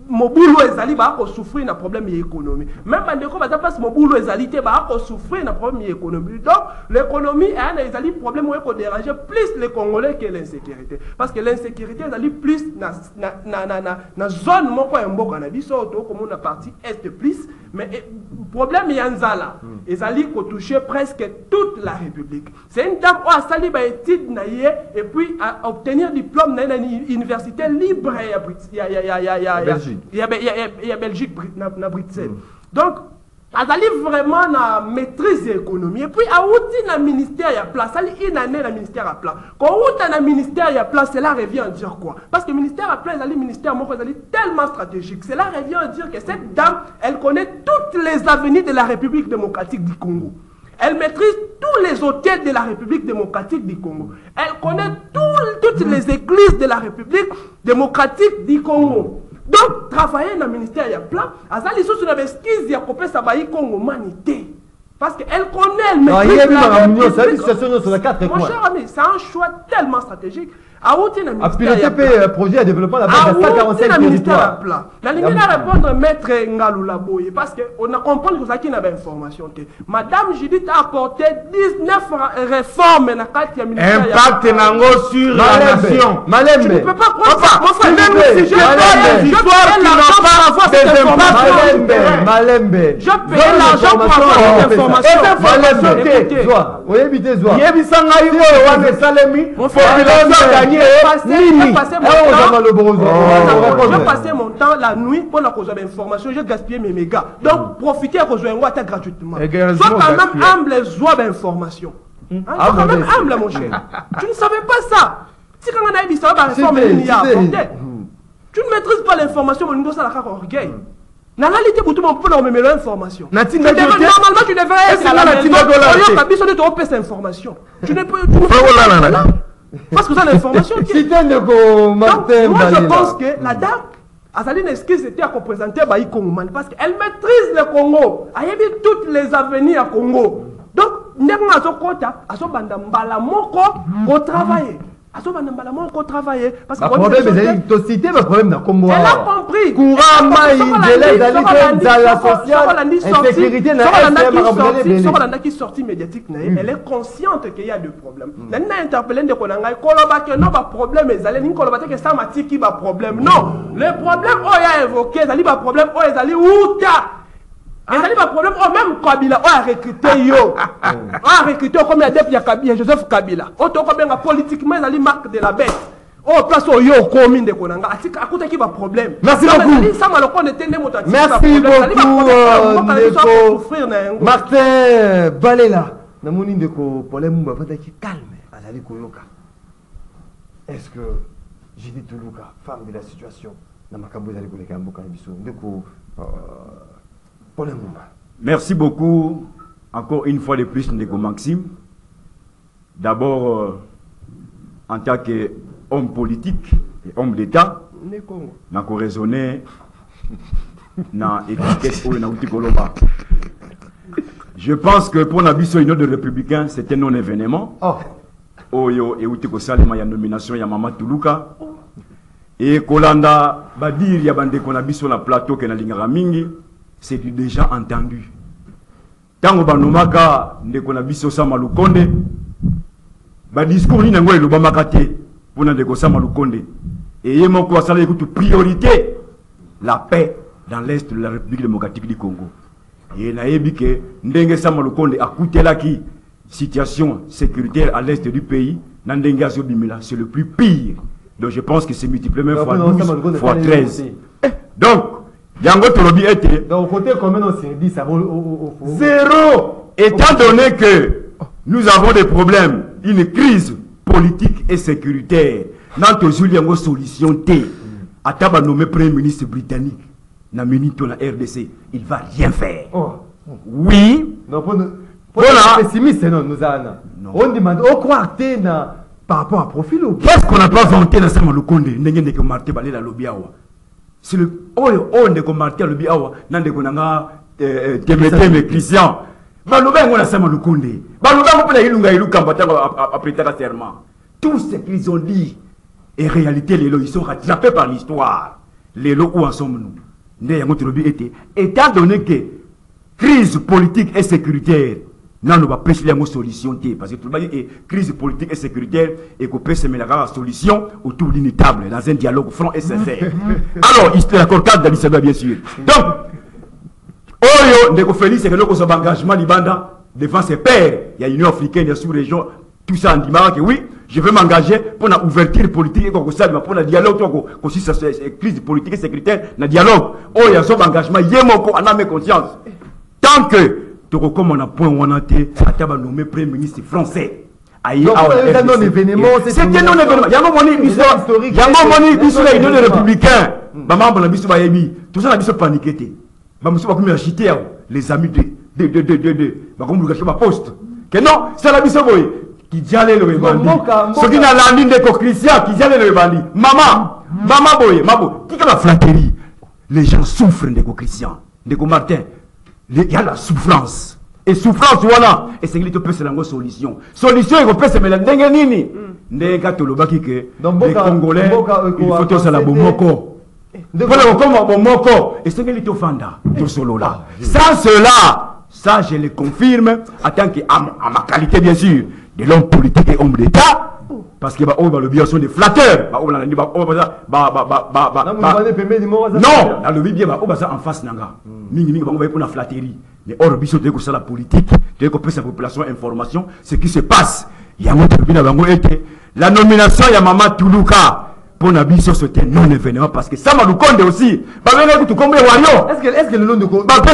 [SPEAKER 3] Mobulo ezali ba ko souffrir na problème économique. Même bandeko ba place Mobulo ezali te ba ko souffrir na problème économique. Donc l'économie a un ezali problème où ko déranger plus les Congolais que l'insécurité. Parce que l'insécurité ezali plus na zone moko ya mboka na biso to comme na partie est plus mais problème yanzala ezali ko toucher presque toute la République. C'est une dame a sali ba étude na ye et puis à obtenir diplôme na université libre il y a Belgique, na Bruxelles. Donc, azali vraiment na maîtrise économie. Et puis, a outi na ministère ya place, ali une année na ministère ya place. Quand outa na ministère ya place, cela revient à dire quoi? Parce que ministère ya place, ali ministère moko ezali tellement stratégique. Cela revient à dire que cette dame, elle connaît toutes les avenirs de la République démocratique du Congo. Elle maîtrise tous les hôtels de la République démocratique du Congo. Elle connaît toutes les églises de la République démocratique du Congo. Donc, travailler dans le ministère, il y a plein. Azali sous une esquisse, il y a coupé sa baïe Congo humanité. Parce qu'elle connaît, elle maîtrise la République. Mon cher ami, c'est un choix tellement stratégique. A
[SPEAKER 1] piloté projet de développement la base de 145 territoires.
[SPEAKER 3] La ligne à répondre maître Ngalula Boye parce qu'on a compris que ça qui n'a pas d'information. Madame Judith a apporté 19 réformes dans le ministère.
[SPEAKER 4] Impact nango sur la nation.
[SPEAKER 3] Tu ne peux pas prendre ça. Mon frère,
[SPEAKER 4] même si je paye des histoires qui n'ont pas avoir cette information.
[SPEAKER 1] Malembe.
[SPEAKER 3] Je paye l'argent pour avoir cette information. Je passais mon temps la nuit pour la cause d'information, j'ai gaspillé mes mégas. Donc profitez à rejoindre gratuitement. Sois quand même humble, sois d'information. Sois quand même humble, mon cher. Tu ne savais pas ça. Si quand on a dit ça, tu ne maîtrises pas l'information, mais nous sommes orgueil. Na réalité pour tout le monde pour me mettre l'information. Normalement tu devrais être à la maison. Tu dois cette information. Tu ne peux pas. Parce que ça l'information. Moi je pense que la dame Azaline Esquisse était à représenter Baï Congo parce qu'elle maîtrise le Congo. Elle a vu toutes les avenirs à Congo. Donc Ndema Azokota, Azobandambala Moko au travail. Travailler parce que le problème elle a compris
[SPEAKER 1] courant la sociale insécurité
[SPEAKER 3] qui sorti médiatique elle est consciente qu'il y a des problèmes elle n'a interpellé de konanga koloba que non ba problème ezali ni koloba que ça matiki ba problème non le problème oh ya évoqué ezali ba problème oh ezali uta ezali ba problème oh même Kabila oh a recruté yo a recruté comme la depuis Kabila Joseph Kabila oh to comme politiquement ezali marque de la bête oh place oh yo commune de konanga atika akuta ki ba problème
[SPEAKER 1] merci beaucoup
[SPEAKER 3] ça maloko ne tende moto
[SPEAKER 1] merci beaucoup Martin Balela na moni ndeko problème ba fata ki calme azali koyoka est-ce que Judith Tuluka femme de la situation na makambo ezali koleka mboka na biso ndeko
[SPEAKER 5] merci beaucoup encore une fois de plus Ndeko Maxime. D'abord en tant qu'homme politique et homme d'État, n'a pas raisonné na étiquette ou na utikoloba. Je pense que pour la union de républicains, c'est un non-événement. Oyo et utiko salima ya nomination ya Mama Tuluka. Et Kolanda badir ya bande ko na biso na plateau ke na lingara mingi. C'est déjà entendu. Tango banomaka ndeko na biso Sama Lukonde ba discours ni nango elobamaka te pona ndeko Sama Lukonde et yemoko asala ekutu priorité la paix dans l'est de la République démocratique du Congo. Et nayebi ke ndenge Sama Lukonde akutelaki situation sécuritaire à l'est du pays na ndenge azobimela c'est le plus pire. Donc je pense que c'est multiplié même fois 12 fois 13. Donc Yango Tolobi était.
[SPEAKER 1] Donc, côté combien on s'est dit ça
[SPEAKER 5] zéro. Étant donné que nous avons des problèmes, une crise politique et sécuritaire, notre Julien solution T, à taba nommé Premier ministre britannique, na minute na RDC, il va rien faire. Oui.
[SPEAKER 1] Non, pour pessimiste, non, nous avons. On demande, on croit que par rapport à profil ou
[SPEAKER 5] qu'est-ce qu'on n'a pas vanté dans Sama Lukonde, n'engende que Marté balé la lobiawa. C'est le on de commenter le biawa nande konanga temeteme Christian baloba ngona Sama Lukonde baloba mpona ilunga iluka mbatanga après ta serment tout ce qu'ils ont dit est réalité les ils sont rattrapés par l'histoire les lots où en sommes-nous? Étant donné que crise politique et sécuritaire, nous n'avons pas de solution. Parce que tout le monde dit que crise politique et sécuritaire et qu'on peut se mettre la solution autour d'une table, dans un dialogue franc et sincère. Alors, il est d'accord cadre d'Alisabeth, bien sûr. Donc, Oyo, Ndeko Félix, c'est que nous avons un engagement Libanda devant ses pairs. Il y a l'Union africaine, la sous-région, tout ça en disant que oui, je veux m'engager pour la ouverture politique et pour le dialogue, pour la crise politique et sécuritaire, le dialogue. Oh, il y a un engagement, il y a un conscience. Tant que, comme on a point où on a été, on a nommé Premier ministre français.
[SPEAKER 1] C'était un non-événement.
[SPEAKER 5] C'était un non-événement. Il y a un moment, il y a un moment, il y a un républicain. Maman, on a vu ça, tout ça, on a vu ça paniquer. Je suis agité, les amis de poste. Que non, c'est la mission qui diale le bandit. Ce qui n'a la ligne de Christian qui diale le bandit. Maman, boy, qui a la flatterie? Les gens souffrent de Christian, de Martin. Il y a la souffrance. Et souffrance, voilà. Et c'est qu'il peut se lancer solution. Solution, il peut se mettre dans nini. Les Congolais, il faut tout ça la bomoko. Et c'est qu'il est offenda. Sans cela, ça je le confirme, en tant que, à ma qualité bien sûr, de l'homme politique et homme d'État, parce que on va le bien sont des flatteurs. Non, dans le bien, on va ça en face nanga. Mingi, on va pour la flatterie. Mais hors biso de ça la politique, de que sa population information, ce qui se passe. Il y a un la nomination, il y a Maman Toulouka. Pour Nabiso, c'était non événement parce que ça m'a le aussi. Est-ce
[SPEAKER 1] que le lot de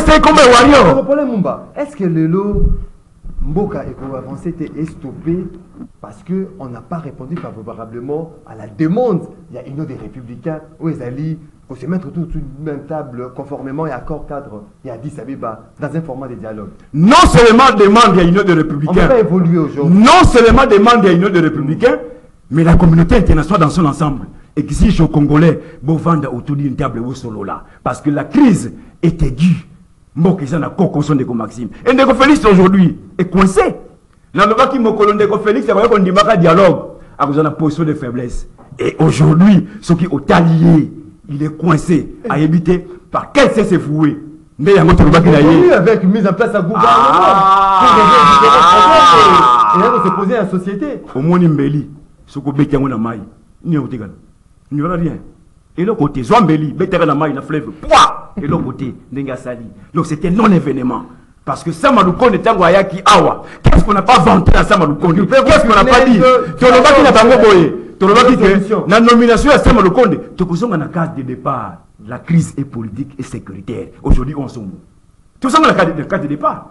[SPEAKER 1] est-ce que le lot Mboka et avancé était stoppé parce qu'on n'a pas répondu favorablement à la demande? Il y a une autre des républicains où ils allaient pour se mettre autour d'une même table conformément et accord cadre. Il y a 10 Abeba dans un format de dialogue.
[SPEAKER 5] Non seulement demande il y a une autre des républicains.
[SPEAKER 1] On va évoluer aujourd'hui.
[SPEAKER 5] Non seulement demande il y a une autre des républicains, mais la communauté internationale dans son ensemble exige aux Congolais de vendre autour d'une table au solo là. Parce que la crise est aiguë. Moi, qui s'en a co-conscience de Maxime. Et Ndeko Félix aujourd'hui est coincé. Dans le bas qui m'a colonné Ndeko Félix, c'est qu'on dit un dialogue à cause de la position de faiblesse. Et aujourd'hui, ceux qui ont allié, il est coincé à éviter par quel sens se vouer. Mais il y a un autre bas qui l'a eu.
[SPEAKER 1] Avec une mise en place à gouvernement. Pour régler différents problèmes et se poser en société.
[SPEAKER 5] Au moins, Mbeli, ce qu'on bétient en maille, il n'y a rien. Et l'autre côté, Zouambeli, bétère la maille, la fleuve, pouah! Et l'autre côté, Nengasali. Donc c'était non-événement. Parce que Samaloukonde est un Wayaki Awa. Qu'est-ce qu'on n'a pas vanté à Samaloukonde? Qu'est-ce qu'on n'a pas dit? Tolobaki n'a pas boyé. Tolobaki que la nomination à Samaloukonde, tu peux dans la case de départ. La crise est politique et sécuritaire. Aujourd'hui, on s'en fout. Tout ça dans la case de départ.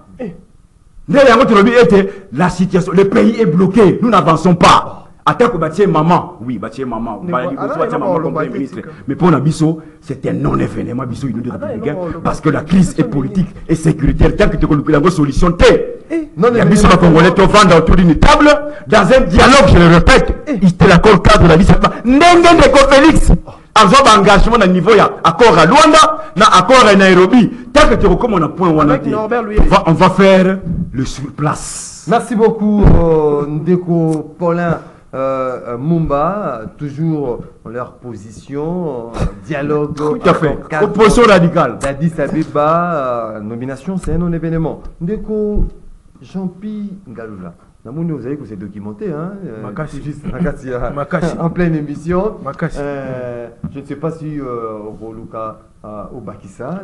[SPEAKER 5] La situation, le pays est bloqué. Nous n'avançons pas. Attaque bâtir maman, oui, bâtir maman. Mais pour Nabiso, c'est un non-événement, Biso, il nous dit parce que la crise est politique et sécuritaire. Tant que tu as une solution, il y a Biso Congolais qui vend autour d'une table, dans un dialogue, je le répète, il était l'accord cadre de la vie. N'engagez Ndeko Félix. Avec un engagement à niveau, il y a accord à Luanda, accord à Nairobi. Tant que tu as comme on a point, on va faire le surplace.
[SPEAKER 1] Merci beaucoup, Ndeko Paulin. Mumba, toujours leur position, dialogue,
[SPEAKER 5] tout à fait, opposition radicale.
[SPEAKER 1] Addis Abeba, nomination, c'est un non-événement. Ndeko Jean-Pierre Ngalula. Vous savez que c'est documenté, hein? En pleine émission. Je ne sais pas si Roluka Obakissa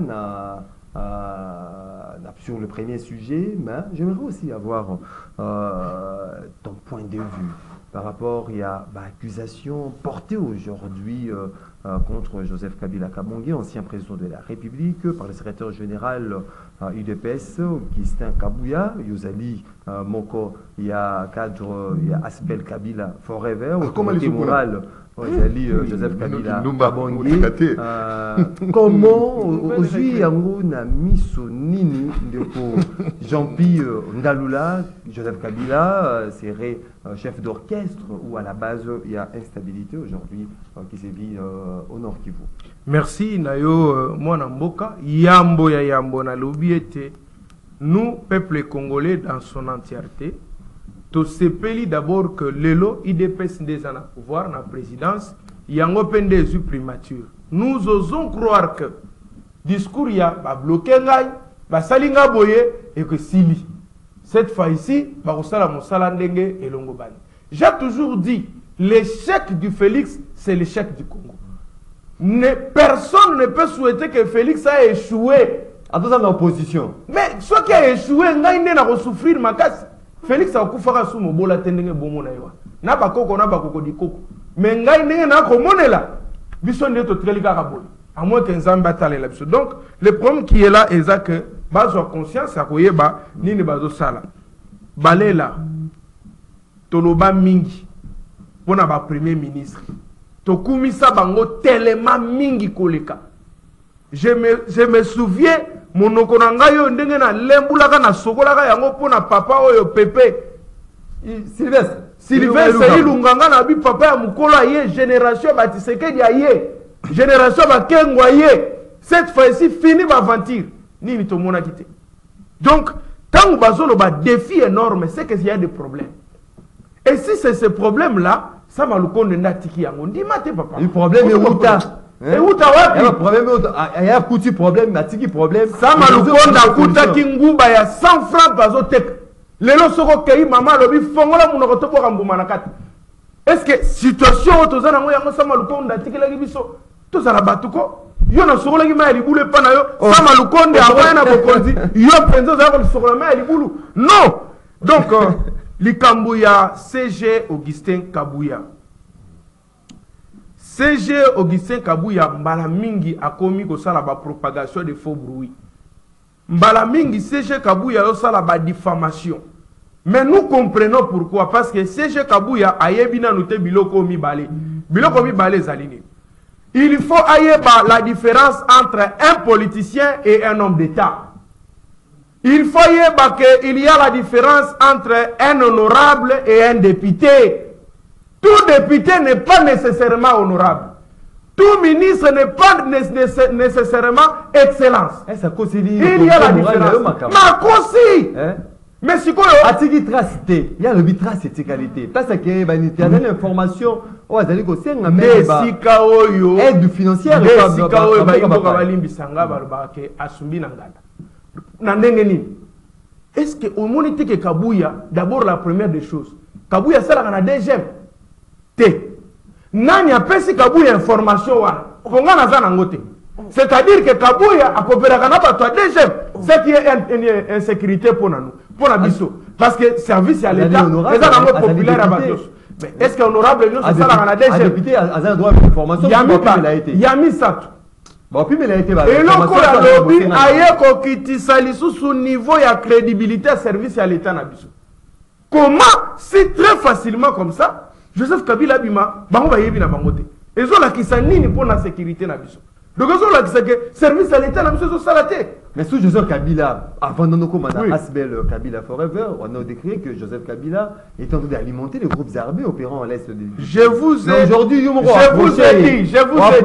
[SPEAKER 1] sur le premier sujet, mais j'aimerais aussi avoir ton point de vue par rapport à l'accusation portée aujourd'hui contre Joseph Kabila Kabange, ancien président de la République, par le secrétaire général UDPS, Augustin Kabouya, Yozali Moko, il y a cadre, il y a Aspel Kabila Forever, autorité morale. Joseph Kabila Kabange. Comment aujourd'hui on a mis son nini de Jean-Pierre Ngalula, Joseph Kabila serait chef d'orchestre ou à la base il y a instabilité aujourd'hui qui sévit au Nord Kivu.
[SPEAKER 4] Merci Nayo Mwana Mboka Yambo ya Yambo na lobiete. Nous peuple congolais dans son entièreté. To sepeli d'abord que lelo IDPS des ana pouvoir na présidence yango pende zu primature nous osons croire que discours ya ba bloqué ngai ba salinga boye et que sili cette fois ici ba kosala mosala ndenge elongo bani. J'ai toujours dit l'échec du Félix c'est l'échec du Congo. Personne ne peut souhaiter que Félix a échoué.
[SPEAKER 1] À tout ça dans l'opposition.
[SPEAKER 4] Mais ce qui a échoué, ngai ne na souffrir makasi. Félix a kufaka sous mobola tendenge bomona yo. Na ba koko na ba koko di koko. Mais ngai ne na ko monela. Biso ndeto trelika kaboli. À moins que Nzambe atale la biso. Donc le problème qui est là est que bazo conscience à koyeba nini bazo sala. Balela toloba mingi pona ba premier ministre. Tokumisa bango tellement mingi koleka. Je me souviens monoko na ngai yo ndenge na lembulaka na sokolaka yango pona papa oyo Pepe Sylvestre Ilunganga na bi papa ya mukolo aye génération Batisekedi aye génération Bakengo aye. Cette fois-ci fini ma aventure nini to mona kité. Donc tant bazolo ba défi énorme c'est que il y a des problèmes. Et si c'est ce problème là ça va le connaître ndati yango ndima te papa.
[SPEAKER 1] Le problème est outa.
[SPEAKER 4] Et où t'as wapi?
[SPEAKER 1] Il y a un petit problème, il y a problème.
[SPEAKER 4] Ça m'a le compte à Kouta Kinguba, il y a 100 francs par zotek. Les lots sont ok, maman, le bifongola, mon retour pour Ambumanakat. Est-ce que situation aux années, ça m'a le compte à Tikela Gibiso, tout ça la batuko? Yo na sorola ki ma libulu pana yo, ça m'a le compte à Wana Bokonzi, yo penzo za ko sorola ma libulu. Non! Donc, Likambouya, CG Augustin Kabouya. CG Augustin Kabouya mbala mingi akomi ko sala ba propagation de faux bruits. Mbala mingi CG Kabouya yo sala ba diffamation. Mais nous comprenons pourquoi parce que CG Kabouya ayebina noté biloko mi balé. Biloko mi balé zalini. Il faut ayeba la différence entre un politicien et un homme d'État. Il faut ayeba que il y a la différence entre un honorable et un député. Tout député n'est pas nécessairement honorable. Tout ministre n'est pas nécessairement excellence. Il y a la différence. Ma aussi. Mais si quoi?
[SPEAKER 1] Atigi tracité. Il y a le vitrace et qualité. Parce que il y a des informations. Oh, vous allez que c'est un aide financière.
[SPEAKER 4] Est-ce que au monde que Kabouya, d'abord la première des choses, Kabouya c'est la deuxième. Nani a pesi Kabouya information wana konga na zana ngote. C'est-à-dire que Kabouya a coopéré avec toi deuxième. Ce qui est une insécurité pour nous, pour la biso. Parce que service à l'État, les gens populaires à Batios. Mais est-ce que honorable c'est ça la deuxième?
[SPEAKER 1] Député a un droit d'information.
[SPEAKER 4] Yami Sato.
[SPEAKER 1] Bon puis mais il a été.
[SPEAKER 4] Et l'on a lobby ayeko kitisa lisusu niveau ya crédibilité service à l'État na biso. Comment si très facilement comme ça Joseph Kabila bima bango ba yebi na bangote ezo la kisanini pour la sécurité na biso donc ezo la kisake service à l'état na biso zo salate.
[SPEAKER 1] Mais sous Joseph Kabila avant de nous commander Asbel Kabila Forever on a décrit que Joseph Kabila est en train d'alimenter les groupes armés opérant à l'est du
[SPEAKER 4] je vous ai
[SPEAKER 1] aujourd'hui
[SPEAKER 4] je vous ai dit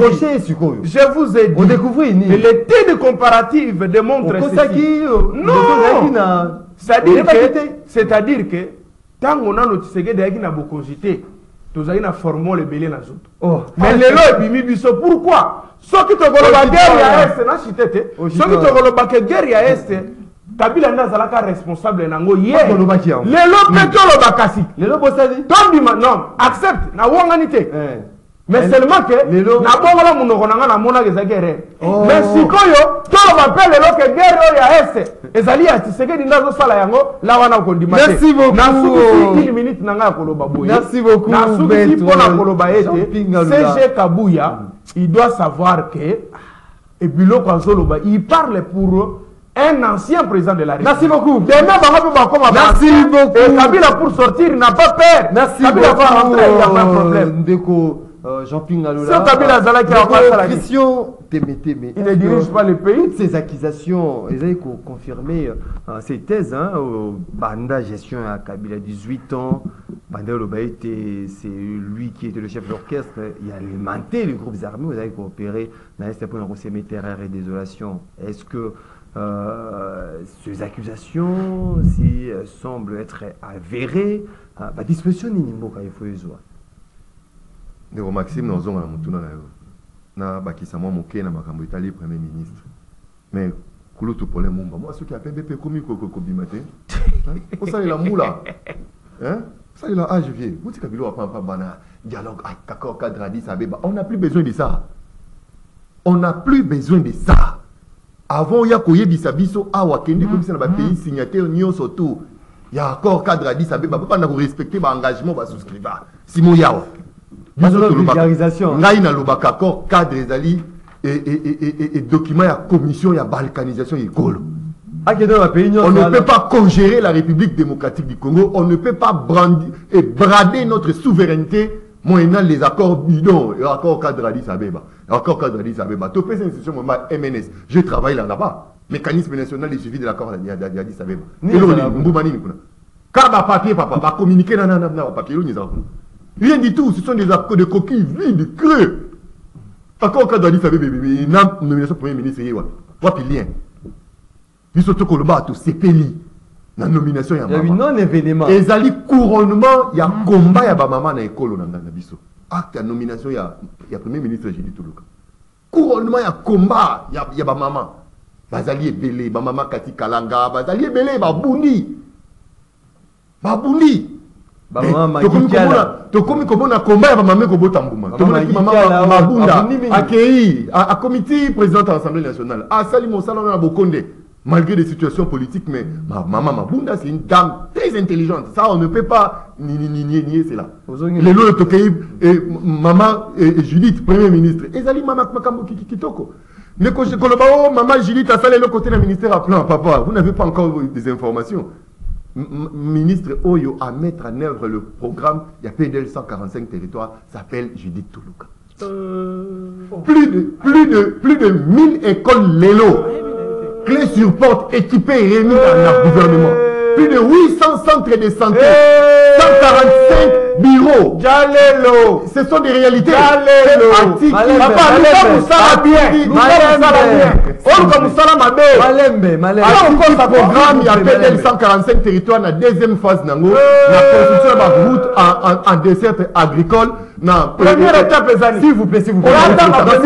[SPEAKER 1] on découvre
[SPEAKER 4] mais les têtes comparatives démontrent ceci. Non, c'est-à-dire que tant on a noté que na bokosité tous na formons les belé na zoto. Mais les lois bimi biso pourquoi ceux qui te goloba guerre ya est na chitete ceux qui te goloba que guerre ya est Kabila nazala ka responsable nango ye les lois pétrole bakasi
[SPEAKER 1] les lois bosali
[SPEAKER 4] tombi non accepte na wanganité. Mais seulement que na bongola munoko nanga na mona ke guerre. Mais sikoyo to ba pele lo que guerre ya est ezali ya Tshisekedi ndazo sala yango la wana kondima.
[SPEAKER 1] Merci beaucoup.
[SPEAKER 4] Na suki 1 minute nanga koloba boye.
[SPEAKER 1] Merci beaucoup.
[SPEAKER 4] Na suki pona koloba ete CG Kabouya il doit savoir que et biloko azoloba il parle pour un ancien président de la République.
[SPEAKER 1] Merci beaucoup.
[SPEAKER 4] Demain,
[SPEAKER 1] merci beaucoup.
[SPEAKER 4] Et Kabila pour sortir n'a pas peur.
[SPEAKER 1] Merci
[SPEAKER 4] Kabila
[SPEAKER 1] beaucoup.
[SPEAKER 4] Va rentrer, il n'y a pas de problème.
[SPEAKER 1] Ndeko Jean-Pierre Ngalola.
[SPEAKER 4] C'est Kabila Zala qui a passé la
[SPEAKER 1] Christian Témé.
[SPEAKER 4] Il ne dirige pas le pays.
[SPEAKER 1] Toutes ces accusations, ils ont confirmé ces thèses. Banda gestion à Kabila 18 ans. Banda Lobaïté, c'est lui qui était le chef d'orchestre. Il a alimenté les groupes armés. Vous avez coopéré dans l'Est pour un terreur et désolation. Est-ce que ces accusations, si elles semblent être avérées, disposition Nimboka il faut les voir.
[SPEAKER 2] Ndeko Maxime nous avons la mutuna na yo. na bakisa mwa moke na makambo etali premier ministre mais kulutu pole mumba moi ceux qui appellent BP komi ko bimate on ça la moula hein ça il a âge vieux vous tika bilo pa bana dialogue accord cadre Addis Abeba on n'a plus besoin de ça on n'a plus besoin de ça avant ya koyebisa biso awa kende comme ça na ba pays signataires nyonso tout ya accord cadre Addis Abeba pas na ko respecter ba engagement ba souscrire Simon Yao
[SPEAKER 1] vulgarisation
[SPEAKER 2] ngai na lobaka accord cadre ezali et document ya commission ya balkanisation école. On ne peut pas congérer la République démocratique du Congo, on ne peut pas brader notre souveraineté moyennant les accords bidons, l'accord cadre Addis Abeba. L'accord cadre Addis Abeba. Tu peux institution MNS, je travaille là-bas. Mécanisme national il suffit de l'accord d'Addis Abeba. Quand papier papa va communiquer dans papier rien du tout, ce sont des accords de coquilles vides, creux. Accord cadre Addis Abeba, na nomination premier ministre wapi lien. Bisoto koloba to sepeli na nomination ya
[SPEAKER 1] mama. Il y a eu non événement.
[SPEAKER 2] Ezali couronnement ya combat ya ba mama na école na biso. Acte ya nomination ya premier ministre Jili Tuluka. Couronnement ya combat ya ba mama. Bazali ebele ba mama Kati Kalanga, bazali ebele ba bundi. Ba bundi. Ba mama to komi komona combat ya ba mama ko botambuma. To mama Mabunda accueilli à comité président de l'Assemblée nationale. A sali mo salon na Bokonde. Malgré des situations politiques, mais maman Mabunda, c'est une dame très intelligente. Ça, on ne peut pas nier cela. Les lois de Tokei, maman Judith, premier ministre. Et Zali, maman Makambo Kitoko. Mais quand je collabore, maman Judith a salé le côté du ministère. Non, papa, vous n'avez pas encore des informations. Ministre Oyo à mettre en œuvre le programme, il y a PDL 145 territoires, s'appelle Judith Tuluka. Plus de 1000 écoles Lélo. Clés sur porte équipées et remis dans le gouvernement. Plus de 800 centres de santé. 145 bureaux. Jalelo. Ce sont des réalités. Jalelo. Papa, nous sommes bien. Nous sommes bien. Alors, comme ça programme, il y a PDL 145 territoires dans la deuxième phase. La construction de la route en dessert agricole. Non, première étape, s'il vous plaît, s'il vous plaît. On a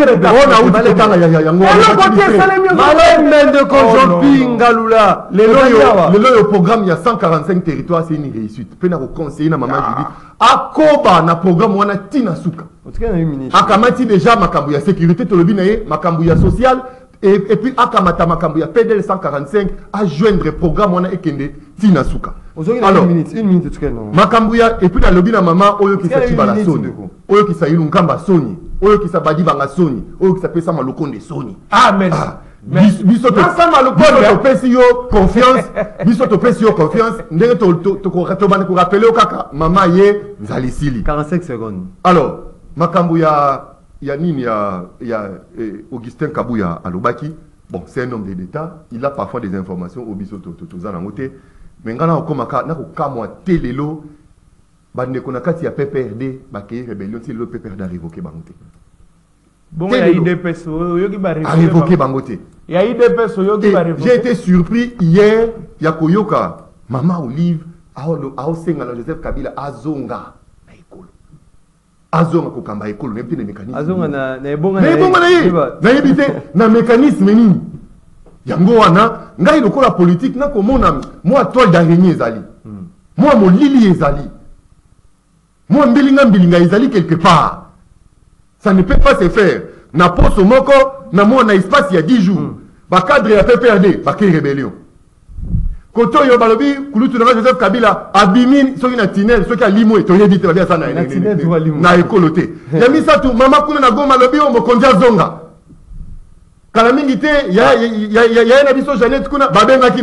[SPEAKER 2] de Konjoping, Galula. Le programme, il y a 145 territoires, c'est une réussite. Puis, on a conseillé, maman Julie. Akoba, na programme, on a Tina Souka. Akamati déjà, Makambouya sécurité, Tolobinaye, Makambouya social. Et puis, Akamata Makambouya PDL 145, à joindre le programme, on a Ekende, Tina Souka.
[SPEAKER 1] Alors, une minute,
[SPEAKER 2] Makambouya, et puis, dans le lobby, maman, Oyo qui s'achève à la Sony. Oyo qui s'aille Nkamba Sony. Oyo qui s'abadi Banga Sony. Oyo qui s'appelle Sama Lokonde Sony.
[SPEAKER 4] Amen.
[SPEAKER 2] Biso to pesi yo confiance. Biso to pesi yo confiance. Ndenge to bana ko rappeler au kaka. Mama ye Zalisili.
[SPEAKER 1] 45 secondes.
[SPEAKER 2] Alors, Makambouya, il y a Augustin Kabouya à Lobaki. Bon, c'est un homme d'État. Il a parfois des informations au biso to zanangote. Mais ngana okomaka na ko kamwa telelo. Bande konakati ya PPRD bakei rébellion si le PPRD a révoqué bangote.
[SPEAKER 4] Bon, il y a IDPS yogi ba
[SPEAKER 2] révoqué bangote.
[SPEAKER 4] Il y a IDPS yogi ba révoqué.
[SPEAKER 2] J'ai été surpris hier ya koyoka Mama Olive ao senga na Joseph Kabila azonga na ekolo. Azonga ko kamba ekolo même des mécanismes.
[SPEAKER 1] Azonga na ebonga
[SPEAKER 2] na yebite na mécanisme nini. Yango wana ngai lokola politique na komona moi toile d'araignée ezali. Moi mo lili ezali. Moi, mbilinga izali quelque part. Ça ne peut pas se faire. Na poso moko, na mo na espace il y a 10 jours. Ba cadre ya PPRD, ba kay rébellion. Koto yo balobi, kulutu na Joseph Kabila, abimin, soki na tinel, soki a limo, to yebite ba bia sana na ekolote. Ya misa tu, mama kuna na goma lobi o mokondia zonga. Kala mingi te, ya na biso Jeannette kuna, ba benga ki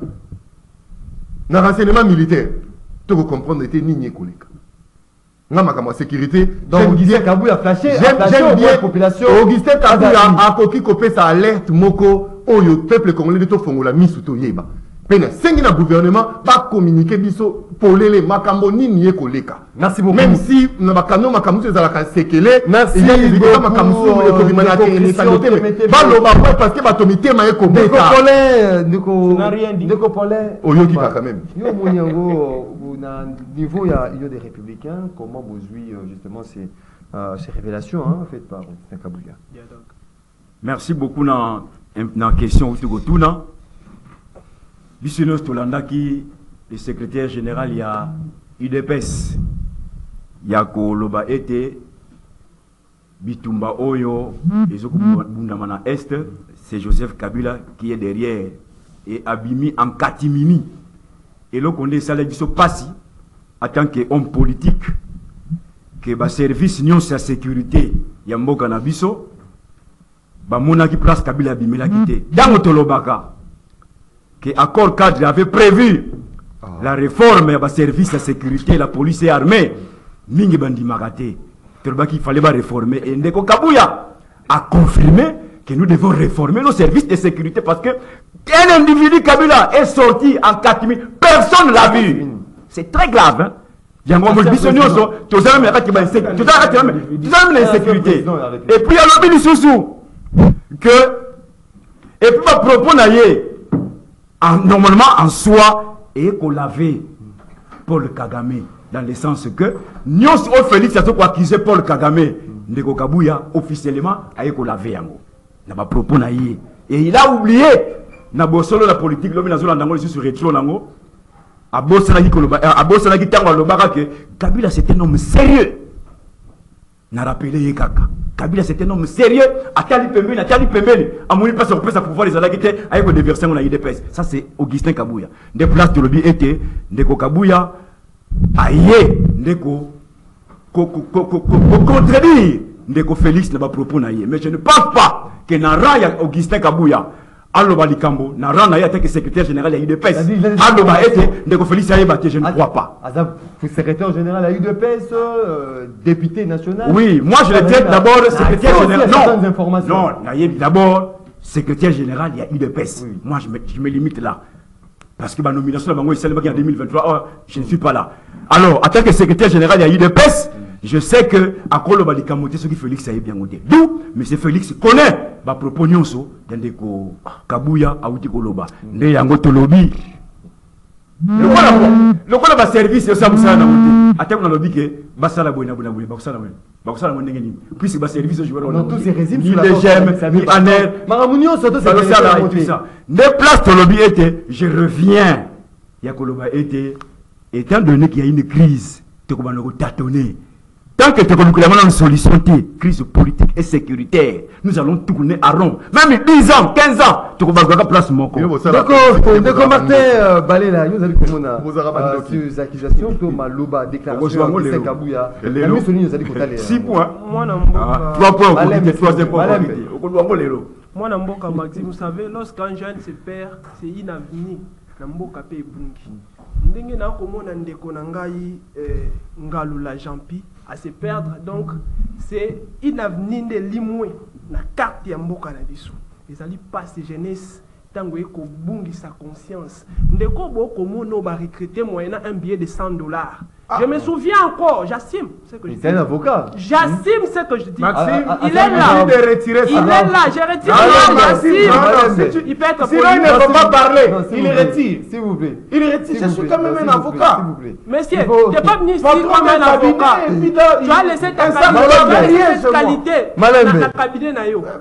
[SPEAKER 2] na renseignement militaire. Tu peux comprendre était nini koleka. Ma sécurité.
[SPEAKER 1] Donc Augustin Kabouya a flashé
[SPEAKER 2] la
[SPEAKER 1] population.
[SPEAKER 2] Augustin Kabouya a coquille copé sa alerte moko oyo peuple congolais de Tofongola misuto yeba. Pena sengi na gouvernement pas communiquer biso polele makambo nini ekoleka.
[SPEAKER 1] Merci beaucoup.
[SPEAKER 2] Même si na bakano makambo ezalaka sekele,
[SPEAKER 1] merci
[SPEAKER 2] il y a des makambo ekobimana te sanoté ba loba parce que ba tomité ma ekobeta.
[SPEAKER 1] Ndeko Paulin
[SPEAKER 2] oyo ki quand même.
[SPEAKER 1] Yo monyango na niveau il y a des républicains comment bozui justement c'est ces révélations hein, faites par Augustin Kabouya.
[SPEAKER 5] Merci beaucoup dans la question où tu retournes. Bissinos Tolandaki, le secrétaire général, il y a UDPS. Il y a Koloba Ete, Bitumba Oyo, et Zokubundamana Est, c'est Joseph Kabila qui est derrière. Et Abimi en catimini. Et là, on est salé du passi, en tant qu'homme politique, que le service de sa sécurité, Yambo Kanabiso, Bamona qui place Kabila Abimi la quitté. Dans le Tolobaka, que l'accord cadre avait prévu la réforme du service de sécurité, la police et l'armée, Mingi Bandi Magate, qu'il fallait réformer. Et Ndeko Kabouya a confirmé que nous devons réformer nos services de sécurité parce que un individu Kabila est sorti en 4000, personne ne l'a vu. C'est très grave. Hein? Il y a un l'insécurité. Et puis il y a l'objet du sous que, et puis ma propos normalement en soi, et qu'on l'avait Paul Kagame, dans le sens que nous, au Félix, a accusé Paul Kagame, Ndeko Kabouya, officiellement, a qu'on l'avait yango. N'a pas propos naïe. Et il a oublié, na bosolo la politique, l'homme n'a pas sur rétro nango. A bosala qui tango lobaka que Kabila c'est un homme sérieux. N'a rappelé kaka. Kabila c'est un homme sérieux. Atali pembeni, a mouni pas sur place à pouvoir les alakite avec des versions on a UDPS. Ça c'est Augustin Kabouya. Des places de lobby était Ndeko Kabouya aïe Ndeko contredire Ndeko Félix n'a pas propos naïe. Mais je ne pense pas que Nara ya Augustin Kabouya Alloba Likambo, Nara na que secrétaire général à UDPS. Alloba était Ndeko Félix Aïbate, je ne crois pas.
[SPEAKER 1] Vous secrétaire général à UDPS, député national.
[SPEAKER 5] Oui, moi je l'étais d'abord secrétaire général. Non, d'abord secrétaire général il y a UDPS. Moi je me limite là. Parce que ma nomination en 2023, je ne suis pas là. Alors, en tant que secrétaire général il y a UDPS, je sais que à Koloba Likamote, ce qui Félix a bien noté. D'où M. Félix connaît ma proposition d'Ndeko Kabouya à Outi Koloba. Ne yango tolobi. Le Koloba service c'est ça vous savez na Attends on a lobby que basala boina boina boina basala boina. Basala boina ngeni. Puis c'est service je vois
[SPEAKER 1] on tous ces régimes
[SPEAKER 5] sur la GM, ni Aner,
[SPEAKER 1] Maramunio surtout c'est
[SPEAKER 5] ça. Ne place tolobi était, je reviens. Ya Koloba était étant donné qu'il y a une crise, tu vas nous tâtonner. Tant que tu as une solution, crise politique et sécuritaire, nous allons tourner à rond. Même 10 ans, 15 ans, tu vas avoir place mon corps.
[SPEAKER 1] D'accord, Martin Balela, nous allons commencer sur les accusations de Malouba, déclaration de Kabouya. Nous allons
[SPEAKER 5] 6 points.
[SPEAKER 3] Moi,
[SPEAKER 5] 3 points, 3 points.
[SPEAKER 3] Moi, Namboka Maxime, vous savez, lorsqu'un jeune se perd, c'est inavenir. Namboka Pe Bungi. Ndenge na komona ndeko na ngai Ngalula Jampi à se perdre, donc c'est une avenir de limoué na carte ya mboka na biso ezali passe jeunesse tango eko bungi sa conscience ndeko boko mono ba recruter moyennant un billet de $100. Je me souviens encore, j'assume ce que je dis.
[SPEAKER 1] C'est un avocat.
[SPEAKER 3] J'assume ce que je dis.
[SPEAKER 4] Maxime,
[SPEAKER 3] il est là. Il est là, je retire. Maxime, il peut être
[SPEAKER 4] sinon il ne faut pas parler. Il retire.
[SPEAKER 1] S'il vous plaît.
[SPEAKER 4] Il retire. Je suis quand même un avocat.
[SPEAKER 1] S'il vous plaît.
[SPEAKER 3] Monsieur, tu n'es pas venu ici comme un avocat. Tu as laissé ta qualité dans ta cabinet.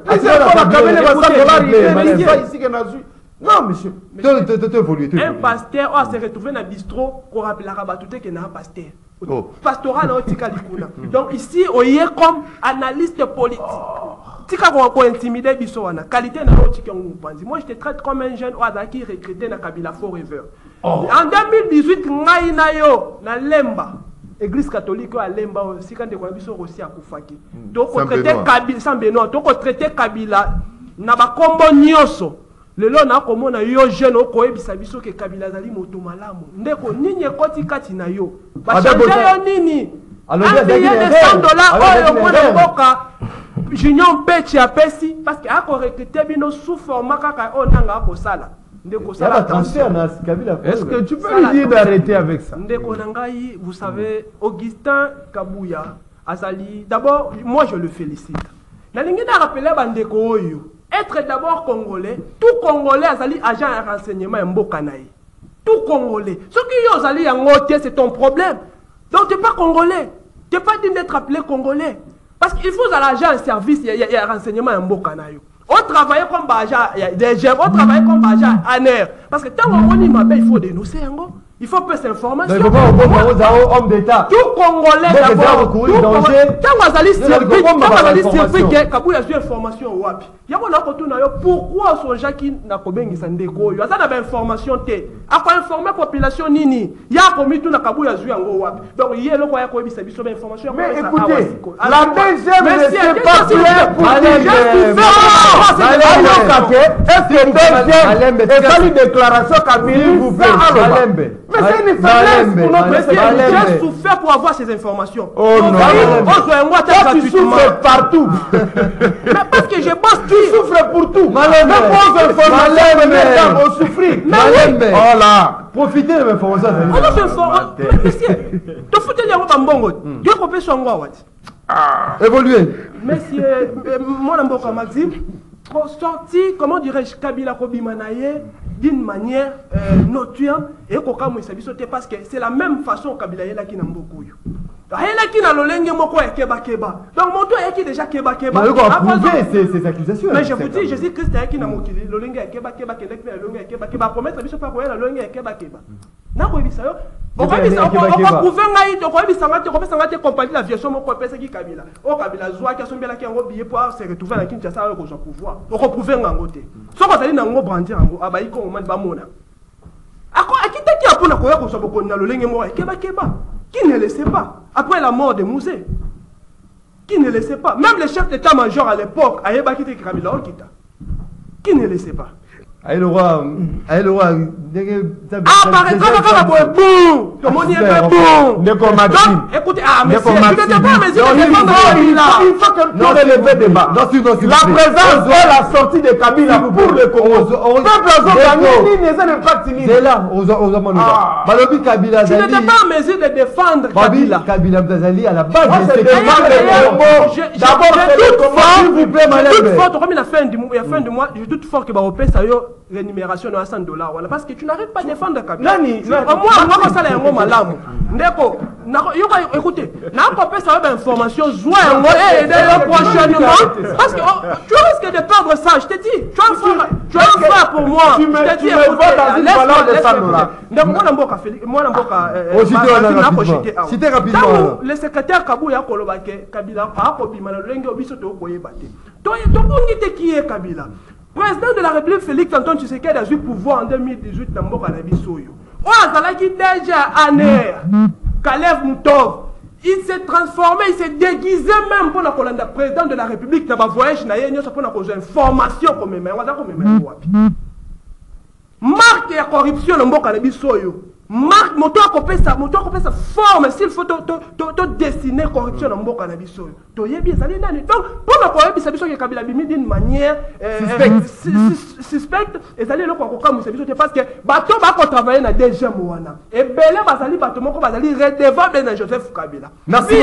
[SPEAKER 1] Non, monsieur.
[SPEAKER 3] Un pasteur a se retrouvé dans le bistrot qu'on rappelle la rabatouté qui est un pasteur. Pastoral na otika likuna. Donc ici on y est comme analyste politique. Tika ko intimider biso wana qualité na otika ngumpanzi. Moi je te traite comme un jeune oazaki recruté na Kabila Forever. En 2018 ngai na yo na Lemba. Église catholique à Lemba aussi quand de biso aussi akufaki. Donc on traiter Kabila sans Benoît, donc on traiter Kabila na ba kombo nyonso. Lelo na komona yo jeune okoyebisa biso ke Kabila zali moto malamu ndeko nini ekoti kati na yo bachanje yo nini alors il y a $100 oyo mona mboka Junior Pechi apesi parce que ako recruter bino sous format kaka onanga akosala ndeko sala
[SPEAKER 1] transfert na Kabila.
[SPEAKER 4] Est-ce que tu peux lui dire d'arrêter avec ça?
[SPEAKER 3] Ndeko nangai, vous savez Augustin Kabouya azali d'abord moi je le félicite. Na lingi na rappeler bandeko oyo être d'abord congolais, tout congolais azali agent de renseignement mboka naï. Tout congolais. Ce qui yo azali yango c'est ton problème. Donc tu n'es pas congolais. Tu n'es pas dit d'être appelé congolais. Parce qu'il faut à l'agent un service, il y a un renseignement en Bokanayo. On travaillait comme agent, il y a des gens, on travaillait comme agent en air. Parce que tant qu'on y m'appelle, il faut dénoncer un gars. Il faut plus d'informations.
[SPEAKER 1] Il faut pas au homme d'État.
[SPEAKER 3] Tout Congolais d'abord. Tant qu'on a surpris, Kabou a eu information au WAP. Il y a un autre pourquoi son gens qui n'a pas bien s'endégo. Il y a des informations. Après informer la population nini. Il y a commis tout na Kabou a eu en WAP. Donc il y a le quoi il y a des informations.
[SPEAKER 4] Mais écoutez, la DGM ne s'est pas claire pour est-ce que DGM est pas une déclaration Kabili vous plaît. Mais c'est une faiblesse pour notre
[SPEAKER 3] monsieur. J'ai souffert pour avoir ces informations.
[SPEAKER 4] Oh non. Toi, tu souffres partout.
[SPEAKER 3] Mais parce que je pense que
[SPEAKER 4] tu souffres pour tout. Même vos informations, on souffrir.
[SPEAKER 1] Oh là. Profitez de mes informations.
[SPEAKER 3] On a fait fort. Monsieur, tu fous de l'Europe en bongo. Tu as coupé son gars.
[SPEAKER 1] Évoluez.
[SPEAKER 3] Monsieur, moi, Namboka Maxime, sorti, comment dirais-je, Kabila Kobimanaye d'une manière nocturne et parce que c'est la même façon Kabila est là qui n'a beaucoup. Qui n'a l'olenge moko et keba keba. Donc mon toit est qui déjà keba keba.
[SPEAKER 1] Mais on a prouvé ces accusations.
[SPEAKER 3] Mais je vous dis, Jésus-Christ est qui n'a moqué l'olenge et keba keba keba promettre biso pas quoi l'olenge et keba keba. Na ko bisa yo. On va prouver ngai to ko bisa ngate ko bisa ngate compagnie l'aviation moko pesa ki Kabila. O Kabila zwa ki asombela ki ngo billet pour se retrouver na Kinshasa ko zo pouvoir. O ko prouver ngango te. Soko zali na ngo brandir ngo abayi ko man ba mona. Ako akita ki apona ko ya ko so boko na l'olenge moko et keba keba. Qui ne le sait pas? Après la mort de Mouzé, qui ne le sait pas? Même le chef d'état-major à l'époque, Ayeba Kite Kabila Okita, qui ne le sait pas?
[SPEAKER 1] Aïe le roi.
[SPEAKER 3] Ah, par exemple, bon, tout le monde y est bon. Écoutez, mais tu n'étais pas en mesure de défendre Kabila.
[SPEAKER 4] Il faut que nous relever le débat. La présence et la sortie de Kabila pour le Congo.
[SPEAKER 1] C'est là, aux Balobi Kabila.
[SPEAKER 3] Tu n'étais pas en mesure de défendre Kabila.
[SPEAKER 1] Kabila Bzali à la base
[SPEAKER 4] de défendre le Congo. D'abord, c'est le Congo, s'il vous plaît, madame.
[SPEAKER 3] Je doute fort, comme la fin du mois, je doute fort que Baropé, ça y est, rémunération de $100. Parce que tu n'arrives pas à défendre Kabila. Moi, ça est un mot malade. Écoutez, ça va information, et d'ailleurs prochainement, parce que tu risques de perdre ça, je te dis, tu as un frère pour moi.
[SPEAKER 4] Tu me vois dans une valeur de $100.
[SPEAKER 1] Citez rapidement.
[SPEAKER 3] Le secrétaire Kabouya Kolobake, Kabila, qui est Kabila? Président de la République Félix Antoine Tshisekedi a eu pouvoir en 2018 dans Mboka Nabisoyo. Oh, Azalaki déjà en air. Kalev Moutov. Il s'est transformé, il s'est déguisé même pour la Kolanda, président de la République. Dans ma voyage, il y a une information comme même. Marque la corruption dans Mboka Nabisoyo. Marque, mon toit copé sa forme, s'il faut te dessiner corruption dans Mboka Nabisoyo. Donc, pour la corruption, il Kabila Bimi d'une manière suspecte, et ça, parce que bateau va travailler dans des gens. Et Belé Basali, bateau, Basali, redevable dans Joseph Kabila.
[SPEAKER 1] Merci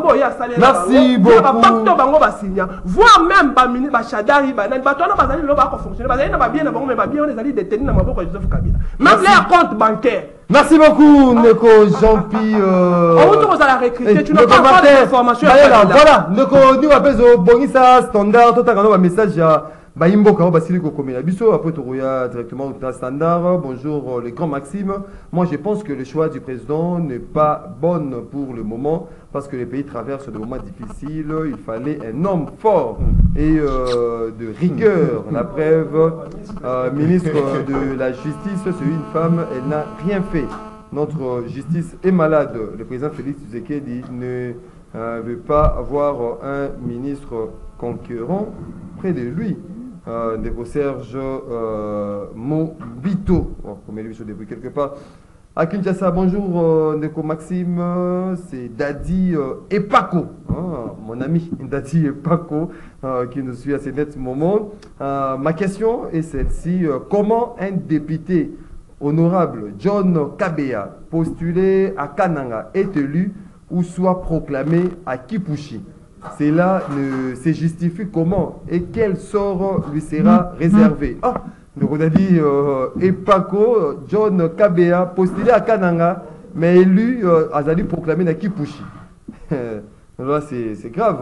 [SPEAKER 1] beaucoup.
[SPEAKER 3] Voire même Bachadari, bateau, Basali, le va fonctionner. Basali n'a pas bien, mais on les a détenus dans Joseph Kabila. Même les comptes bancaires.
[SPEAKER 1] Merci beaucoup, Neko Jean-Pi.
[SPEAKER 3] On retourne à la recruter, tu n'as pas d'informations.
[SPEAKER 1] Voilà, Neko, nous appelons Bonissa Standard, tout un message à Baimboka, Basiliko Komela Bisso, après Tourouya directement au Standard. Bonjour, les grands Maxime. Moi, je pense que le choix du président n'est pas bon pour le moment, parce que le pays traverse des moments difficiles. Il fallait un homme fort et de rigueur. La preuve, ministre de la Justice, c'est une femme, elle n'a rien fait. Notre justice est malade. Le président Félix Tshisekedi ne veut pas avoir un ministre concurrent près de lui. Ndeko Serge Mobito, comme il est depuis quelque part. À Kinshasa, bonjour Ndeko Maxime, c'est Dadi Epako, mon ami Dadi Epako, qui nous suit à ces nets moments. Ma question est celle-ci, comment un député honorable John Kabea, postulé à Kananga, est élu ou soit proclamé à Kipushi? Cela se justifie comment et quel sort lui sera réservé? Donc on a dit Epako, John Kabea, postulé à Kananga, mais élu, Azali proclamé à Kipushi. Là, c'est grave.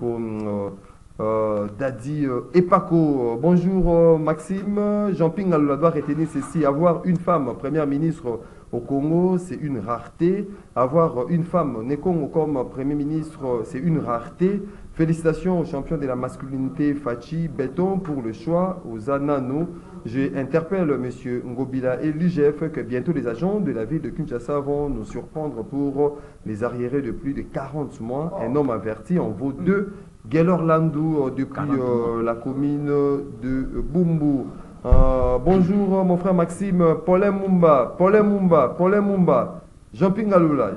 [SPEAKER 1] Dadi Epako, bonjour Maxime. Jean-Ping doit retenir ceci. Avoir une femme première ministre au Congo, c'est une rareté. Avoir une femme Nekongo comme premier ministre, c'est une rareté. Félicitations aux champions de la masculinité Fachi Béton pour le choix aux Anano. J'interpelle M. Ngobila et l'UGF que bientôt les agents de la ville de Kinshasa vont nous surprendre pour les arriérés de plus de 40 mois. Un homme averti en vaut deux. Gaylor Landou depuis la commune de Bumbu. Bonjour mon frère Maxime. Paulin Mumba. Jean-Ping Alula.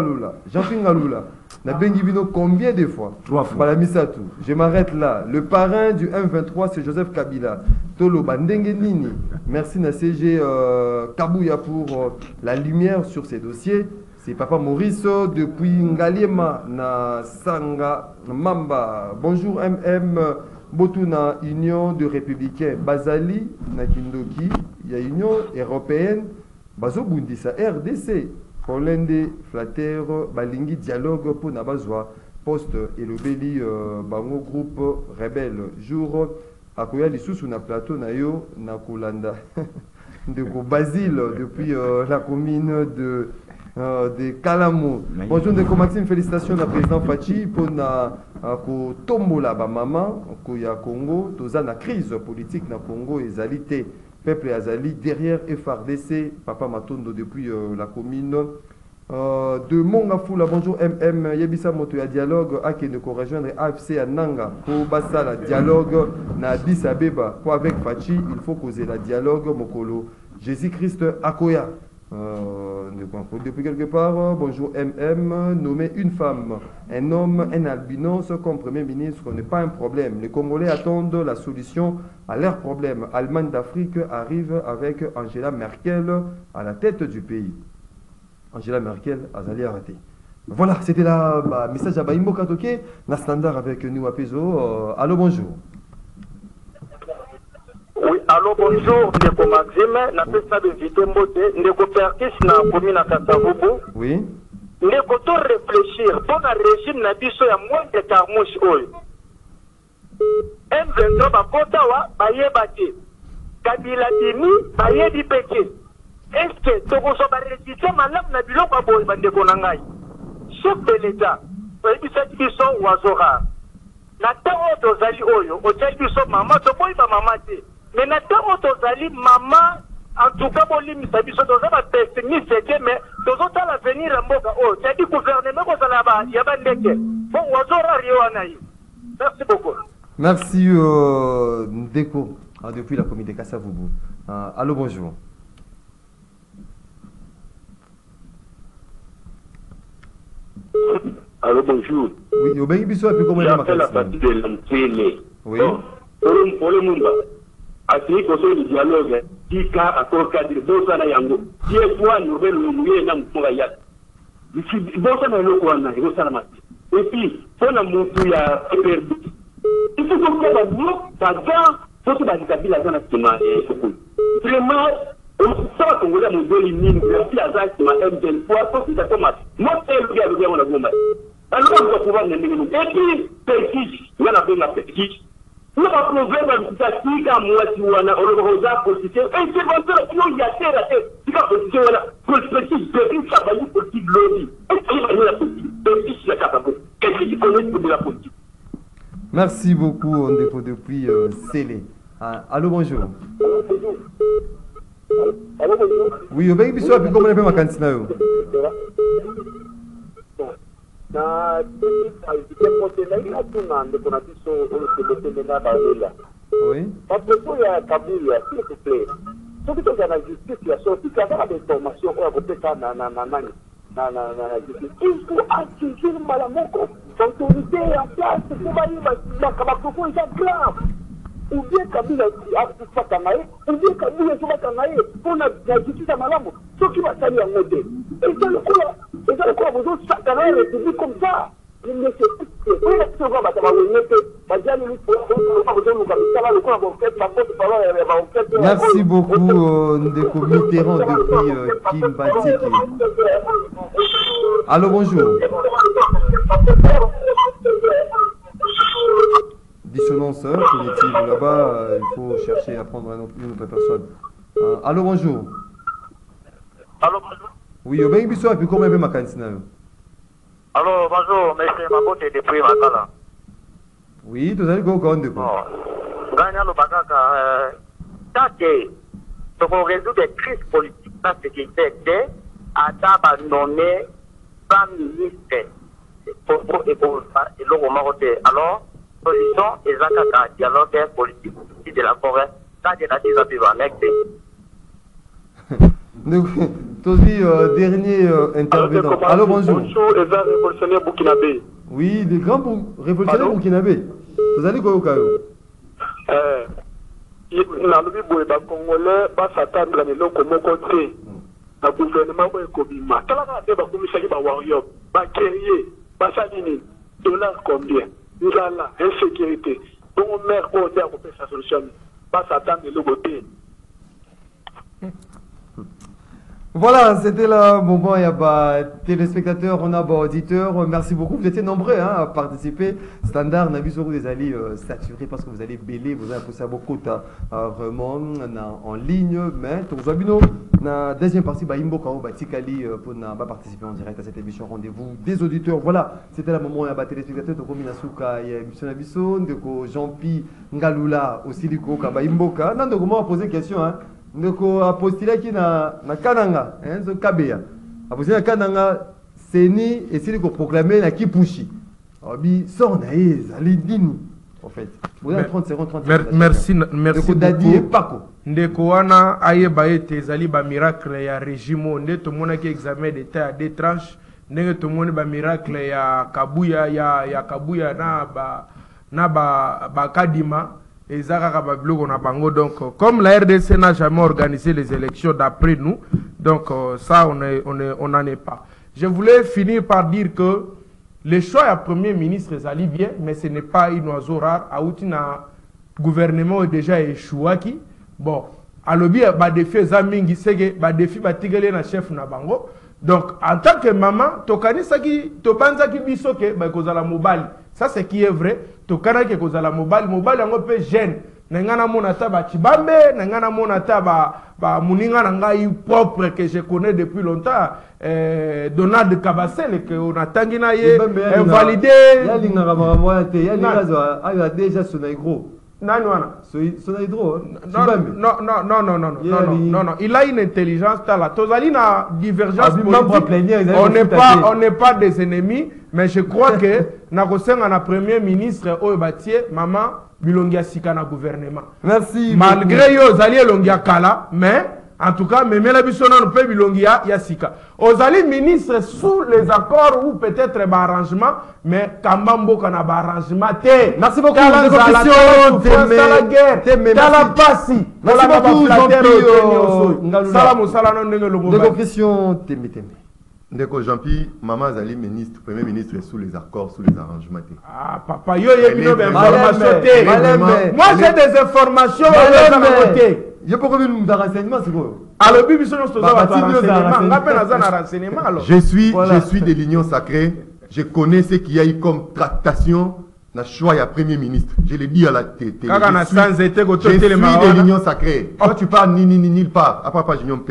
[SPEAKER 1] Nabengibino combien de fois?
[SPEAKER 5] 3 fois.
[SPEAKER 1] Balamisatu. Je m'arrête là. Le parrain du M23, c'est Joseph Kabila. Tolo Bandenge Nini. Merci na CG Kabouya pour la lumière sur ces dossiers. C'est Papa Maurice depuis Ngaliema na Sanga Mamba. Bonjour MM Botuna, Union de Républicains. Bazali na Kindoki. Il y a Union Européenne. Bazo Bundisa RDC. Polende Flatter Balingi dialogue pour Nabazwa. Poste et le Beli Bango groupe rebelle. Jour Akoya Lissous na plateau na yo na Kolanda. De Basile depuis la commune de Kalamo. Bonjour Ndeko Maxime, félicitations à président Fachi pour na tombola ba maman ko ya Congo, toza na crise politique na Congo ezalité. Peuple Azali derrière FRDC, Papa Matondo depuis la commune de Mongafula. Bonjour MM Yebisa Moto ya dialogue à qui ne rejoindre AFC à Nanga pour Bassala dialogue na Addis Abeba pour avec Fachi il faut causer la dialogue Mokolo Jésus-Christ Akoya. Depuis quelque part, bonjour MM, nommer une femme, un homme, un albinos comme Premier ministre n'est pas un problème. Les Congolais attendent la solution à leurs problèmes. Allemagne d'Afrique arrive avec Angela Merkel à la tête du pays. Angela Merkel a allé arrêter. Voilà, c'était le message à Baimbo Katoke, na standard avec nous à Peso. Allô, bonjour.
[SPEAKER 6] Oui, allô, bonjour, Ndeko Maxime, na pesa de Vité Mbote, Ndeko Perkis na commune à Kasavubu.
[SPEAKER 1] Oui.
[SPEAKER 6] Ndeko to réfléchir, pour un régime na biso ya moins de carmouche oyo. M23 bakota wa bayeba te. Kabila dimi bayebi peke. Est-ce que tokoso ba résister malam na biloko aboyi bandeko na ngai? Chef de l'État, oyebisa biso wazora. Na tango tozali oyo, otali biso mama, toboyi ba mama te. Mais maintenant, tozali maman, en tout cas, bon, limite, biso toza ba pessimiste, mais tozota l'avenir à mboka. Oh, tu as dit gouvernement ko zala ba yaba ndeke. Bon, wazora riwana yi. Merci beaucoup.
[SPEAKER 1] Merci Ndeko depuis la commune de Kasavubu. Allô, bonjour.
[SPEAKER 7] Allô, bonjour.
[SPEAKER 1] Oui, au Bengi Bisso a pu comment
[SPEAKER 7] j'appelle la partie de l'entraîné.
[SPEAKER 1] Oui.
[SPEAKER 7] Pour le monde. Asiri koso le dialogue tika encore cadre bosa na yango tie toi nouvelle mouye na mpunga ya bosa na loko na bosa na mati et puis pour la mutu ya perdu il faut que ba bloc taga faut que ba kabila zana sima vraiment ça va congolais mon doli mine puis azaki ma M23 faut que ça commence moi c'est le gars de on a bomba alors on va pouvoir nender et puis petit on a besoin de petit. Nous avons trouvé que ça qui a moitié ou un rosa position et c'est bon que nous y a terre qui a position là pour le petit de ça va nous politique lobby et c'est la politique de la capable qu'est-ce qui connaît de la politique.
[SPEAKER 1] Merci beaucoup Ndeko depuis Sélé. Allô, bonjour.
[SPEAKER 6] Allô, bonjour.
[SPEAKER 1] Oui, au Bengi Bisso a pu comment on appelle ma cantine là.
[SPEAKER 6] Na
[SPEAKER 1] oui.
[SPEAKER 6] parce que ya Kabila, s'il vous plaît, ce qui est dans la justice, il y a sorti qu'il y a des formations pour avoir la justice. Il faut accuser Malamoko, l'autorité en place, pour aller c'est grave. Ou bien Kabila a fait Kanaï, ou bien Kabila a fait Kanaï, pour la justice à Malamo, ce qui va salir en mode. Et c'est le quoi, vous autres, ça Kanaï république comme ça. Il ne sait pas ce que c'est. Vous
[SPEAKER 1] merci beaucoup Ndeko Mitterrand depuis Kimbati. Allô, bonjour. dissonance cognitive. Là-bas, il faut chercher à prendre une autre personne. Allô, bonjour.
[SPEAKER 6] Allô, bonjour.
[SPEAKER 1] Oui, au Bengibiso, et puis comment est ma cantina?
[SPEAKER 6] Allô, bonjour, monsieur Mabote depuis Makala.
[SPEAKER 1] Oui, tu as dit quoi de
[SPEAKER 6] quoi? Gagnant le bagage, ça c'est pour résoudre des crises politiques, la sécurité, à d'abord nommer 100 ministres pour et le Maroc. Alors, solution et un dialogue politique de la forêt, ça c'est la
[SPEAKER 1] Tosi, dernier intervenant. Allô, bonjour.
[SPEAKER 7] Bonjour, les révolutionnaires burkinabés.
[SPEAKER 1] Oui, les grands révolutionnaires burkinabés. Vous allez quoi au cas où?
[SPEAKER 7] nalobi boye bakongolais basatandra leloko moko te na gouvernement oyo ekobima talaka te bakomisaki bawarrior baguerrier basali nini dollar combien nzala insécurité bongo maire oyo nde akopesa solution basatandra eloko te.
[SPEAKER 1] Voilà, c'était le moment. Il y a téléspectateurs, on a auditeurs. Merci beaucoup. Vous étiez nombreux à participer. Standard, on a vu sur vous des alliés saturés parce que vous allez bêler. Vous avez poussé beaucoup vraiment en ligne. Mais vous avez la deuxième partie, Imboka Batikali pour participer en direct à cette émission. Rendez-vous des auditeurs. Voilà, c'était le moment. Il y a téléspectateurs. Minasuka, il y a émission Abisso, Jean-Pi Ngalula, aussi du Koka, Imboka. Non, donc on va poser une question. Ndeko a postulé qui na kananga zo kabea a postulé na kananga seni et c'est ko proclamer na kipushi abi sort na alidini en fait vous avez 30 secondes.
[SPEAKER 4] Merci
[SPEAKER 1] beaucoup Paco
[SPEAKER 4] ndeko wana ayeba ete ezali ba miracle ya régime nde to mona ki examen d'état à deux tranches ndenge to mona ba miracle ya kabuya ya kabuya na ba kadima. Et donc, comme la RDC n'a jamais organisé les élections d'après nous, donc ça, on n'en est pas. Je voulais finir par dire que le choix à Premier ministre est bien, mais ce n'est pas une oiseau rare. Aoutina, gouvernement est déjà échoué. Bon, à l'objet, il défi Zamingi, c'est défi Batigale na chef na bango. Donc, en tant que maman, tokani saki, tobanza ki bisoke, kozala mobile. Ça, c'est qui est vrai. Tokana ke kozala mobile yango pe jeune. Nangana monata ba chibambe, nangana monata ba muninga nangai propre que je connais depuis longtemps. Donald Kabasele que on a tangina ye invalidé.
[SPEAKER 1] Ya linga ba te, ya linga zo a déjà son gros.
[SPEAKER 4] Nani wana?
[SPEAKER 1] Son hydro.
[SPEAKER 4] Non. Il a une intelligence là. Tozali na divergence politique. On n'est pas des ennemis, mais je crois que na kosenga na premier ministre oyo batie maman bilongia sika na gouvernement.
[SPEAKER 1] Merci.
[SPEAKER 4] Malgré yo zali elongia kala, mais en tout cas, même la bisona ne peut bilongia yasika. Ozali ministre sous les accords ou peut-être arrangement, mais Kambambo kana arrangement te.
[SPEAKER 1] Merci beaucoup.
[SPEAKER 4] La guerre, la passi.
[SPEAKER 1] Merci beaucoup.
[SPEAKER 2] Ndeko Christian Tembe. Ndeko Jean-Pi, maman Zali ministre, premier ministre est sous les accords, sous les arrangements.
[SPEAKER 4] Ah papa, yo moi j'ai des informations.
[SPEAKER 1] Je peux revenir dans renseignement, c'est quoi?
[SPEAKER 4] Alors, je
[SPEAKER 2] suis de l'Union sacrée. Je connais ce qu'il y a eu comme tractation dans le choix du Premier ministre. Je l'ai dit à la télé. Je suis de l'Union sacrée. Quand tu parles ni part. Après, pas l'Union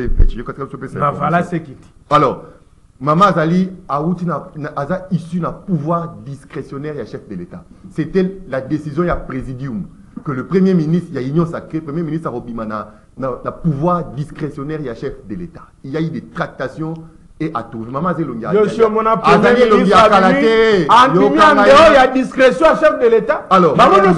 [SPEAKER 2] alors, Maman Azali a issu d'un pouvoir discrétionnaire et chef de l'État. C'était la décision du présidium. Que le Premier ministre, il y a union sacrée, le Premier ministre a Robimana, un pouvoir discrétionnaire et chef de l'État. Il y a eu des tractations et à tout. Maman Zelongia.
[SPEAKER 4] Je suis mon Premier ministre. Il y a discrétion à chef de l'État.
[SPEAKER 2] Alors,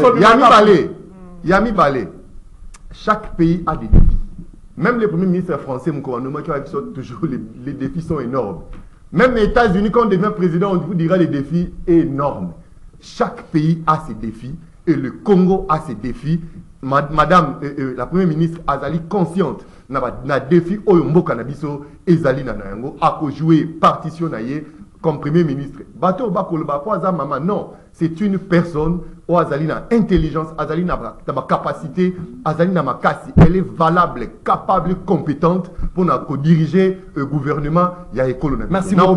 [SPEAKER 2] Yami Balé. Chaque pays a des défis. Même les premiers ministres français, mon gouvernement qui a toujours les défis sont énormes. Même les États-Unis, quand on devient président, on vous dira les défis énormes. Chaque pays a ses défis. Et le Congo a ses défis. Madame la première ministre Azali consciente na défi oyombo kanabiso ezali na yango a jouer partition naie comme premier ministre. Bato bakoloba kwa za mama non, c'est une personne o Azali na intelligence, Azali na capacité, Azali na makasi, elle est valable, capable, compétente pour diriger le gouvernement ya école.
[SPEAKER 1] Merci beaucoup.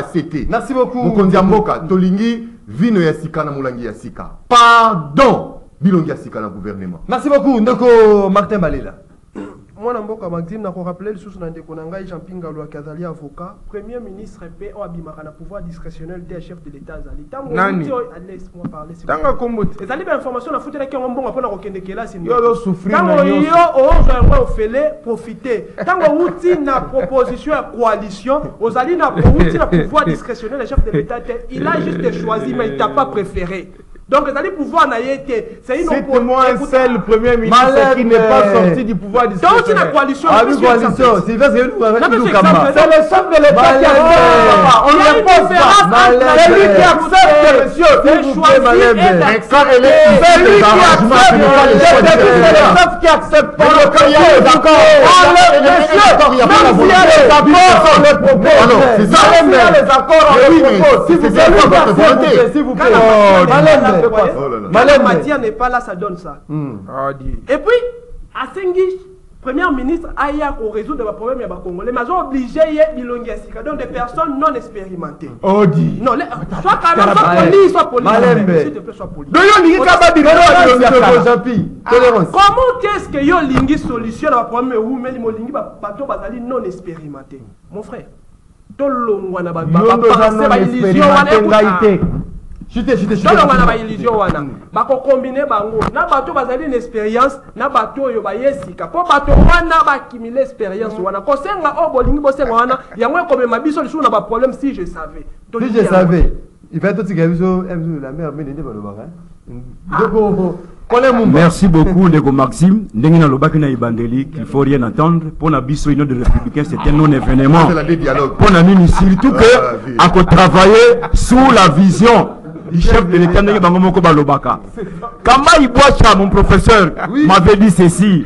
[SPEAKER 2] Merci beaucoup. Mokonzi Mboka tolingi vino ya sika na mulangi ya sika. Pardon. bilongi asika na gouvernement.
[SPEAKER 1] Merci beaucoup, Ndeko Martin Balela.
[SPEAKER 3] Moi, Namboka Maxime, je rappelle sous Jean-Pierre Ngalo Kazali, avocat, Premier ministre EP, Abimaka, le pouvoir discrétionnel des chefs de l'État.
[SPEAKER 4] Nani?
[SPEAKER 3] Laisse-moi parler.
[SPEAKER 4] Tanga Kombout.
[SPEAKER 3] Et ça dit information, la foutre qui est un bon rapport à Rokendekela, c'est
[SPEAKER 4] Yo do souffrir.
[SPEAKER 3] Tango yo, on fait profiter. Tango outil na proposition à coalition, aux alliés na outil na pouvoir discrétionnel des chefs de l'État. Il a juste choisi, mais il t'a pas préféré. Donc, les alliés pouvoir n'a été. C'est une
[SPEAKER 4] moi un seul premier ministre qui n'est pas sorti du pouvoir discrétionnaire.
[SPEAKER 3] Donc, c'est la coalition.
[SPEAKER 1] Ah oui, coalition. C'est le chef
[SPEAKER 3] de
[SPEAKER 1] l'État qui a
[SPEAKER 3] on ne pose pas.
[SPEAKER 4] C'est lui qui accepte, monsieur.
[SPEAKER 3] C'est
[SPEAKER 4] chef qui accepte pas le cahier d'accord. Les accords,
[SPEAKER 1] s'il vous plaît.
[SPEAKER 3] Madame Matia n'est pas là, ça donne ça. Et puis, à Sengish, Premier ministre Aya pour résoudre le problème des Congolais, mais ils ont obligé donc des personnes non expérimentées. Non, soit quand même, soit police, s'il te plaît, soit police. Comment est-ce que yo lingi solution à problème où mais les lingi bateau bazali non expérimenté? Mon frère, tout le monde a pensé à illusion illusion wana bako combiner bango na bato bazali une expérience na bato yo bayesika po bato wana bakimile expérience wana ko senga o bolingi bo senga wana yango comme ma biso lisu na ba problème si je savais
[SPEAKER 1] il va tout gabiso la mère mais ndé balobaka
[SPEAKER 5] Merci beaucoup, Ndeko Maxime. Ndengina Lobaki na Ibandeli, qu'il ne faut rien attendre. Pour la biso de républicain, c'est un non-événement. Pour la mini, surtout que, à travailler sous la vision du chef de l'État, Ndengina Balobaka. Kamba Iboacha, mon professeur, m'avait dit ceci.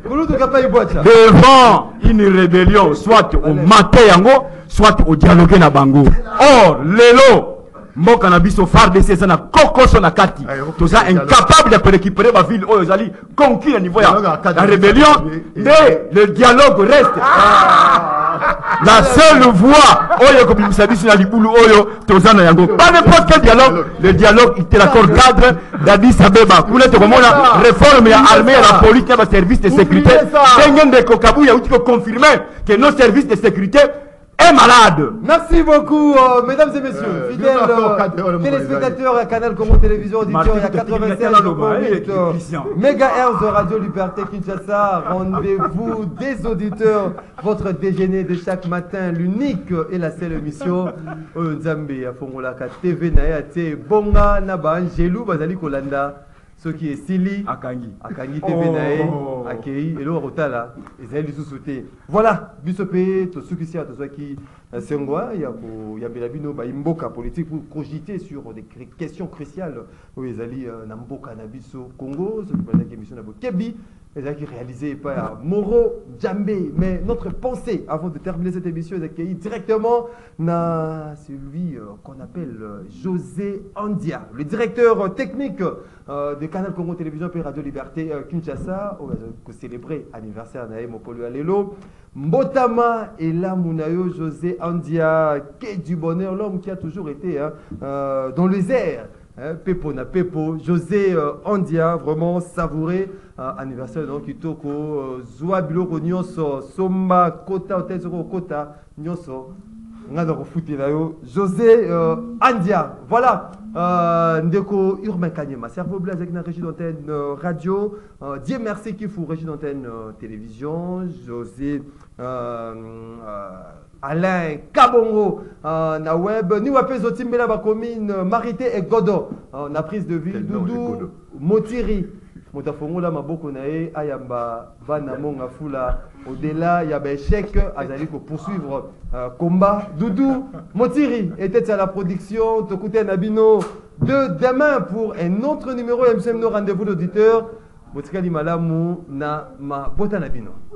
[SPEAKER 5] Devant une rébellion, soit au Matéyango, soit au dialogue na Bango. Or, Lelo, mon cannabis au phare de ces na Koko Sonakati. Tout ça incapable de récupérer ma ville. Oh, Zali, conquis à niveau la rébellion. Mais le dialogue reste. La seule voie, Oyo, comme il s'habille sur la Liboulou, Oyo, Tozana Yango. Pas n'importe quel dialogue. Le dialogue, il était l'accord cadre d'Addis Abeba. Vous l'êtes comme la réforme, il y a armée, la police, il y a un service de sécurité. Tengen de Kokabou, il y a aussi confirmé que nos services de sécurité est malade.
[SPEAKER 1] Merci beaucoup, mesdames et messieurs, fidèles téléspectateurs à Canal Congo Télévision, auditeur, il y a 96,8 MHz Radio Liberté Kinshasa. Rendez-vous des auditeurs, votre déjeuner de chaque matin, l'unique et la seule émission. Nzambe à Fongolaka TV Nayate Bonga Naba Angelou Bazali Kolanda. Ce qui est Sili, Akangi TV Nae, Akei, et l'eau Rotala, et c'est du sous-souté. Voilà, Bissopé, tout ce qui s'est à tout ce qui Sengwa, il y a Belabino, Imboka politique pour cogiter sur des questions cruciales. Oui, les alliés Namboka, Nabiso, Congo, ce qui est l'émission d'Abo Kebi, les alliés réalisés par Moro Djambé. Mais notre pensée, avant de terminer cette émission, est d'accueillir directement celui qu'on appelle José Andia, le directeur technique de Canal Congo Télévision et Radio Liberté Kinshasa, pour célébrer l'anniversaire de Mopolo Alelo. Mbotama et là, Mounayo José Andia, quai du bonheur, l'homme qui a toujours été dans les airs. Pepo na Pepo, José Andia, vraiment savouré. Anniversaire donc Kitoko, Zoa Biloko Nyonso, Soma Kota, Otezoro Kota, Nyonso. José Andia, voilà. Ndeko Urbain Kanyema, cerveau blaze avec la régie d'antenne radio. Dieu merci qui fout régie d'antenne télévision. José Alain Kabongo na web. Ni wapé zotimbela ba commune Marité et Godo. Na prise de ville Doudou Motiri. Motafongo la maboko nae ayamba bana monga fula au-delà il y a un échec azali ko poursuivre combat Doudou Motiri était à la production Tokute Nabino de demain pour un autre numéro MCM no rendez-vous d'auditeur Motikali Malamu na ma bota Nabino.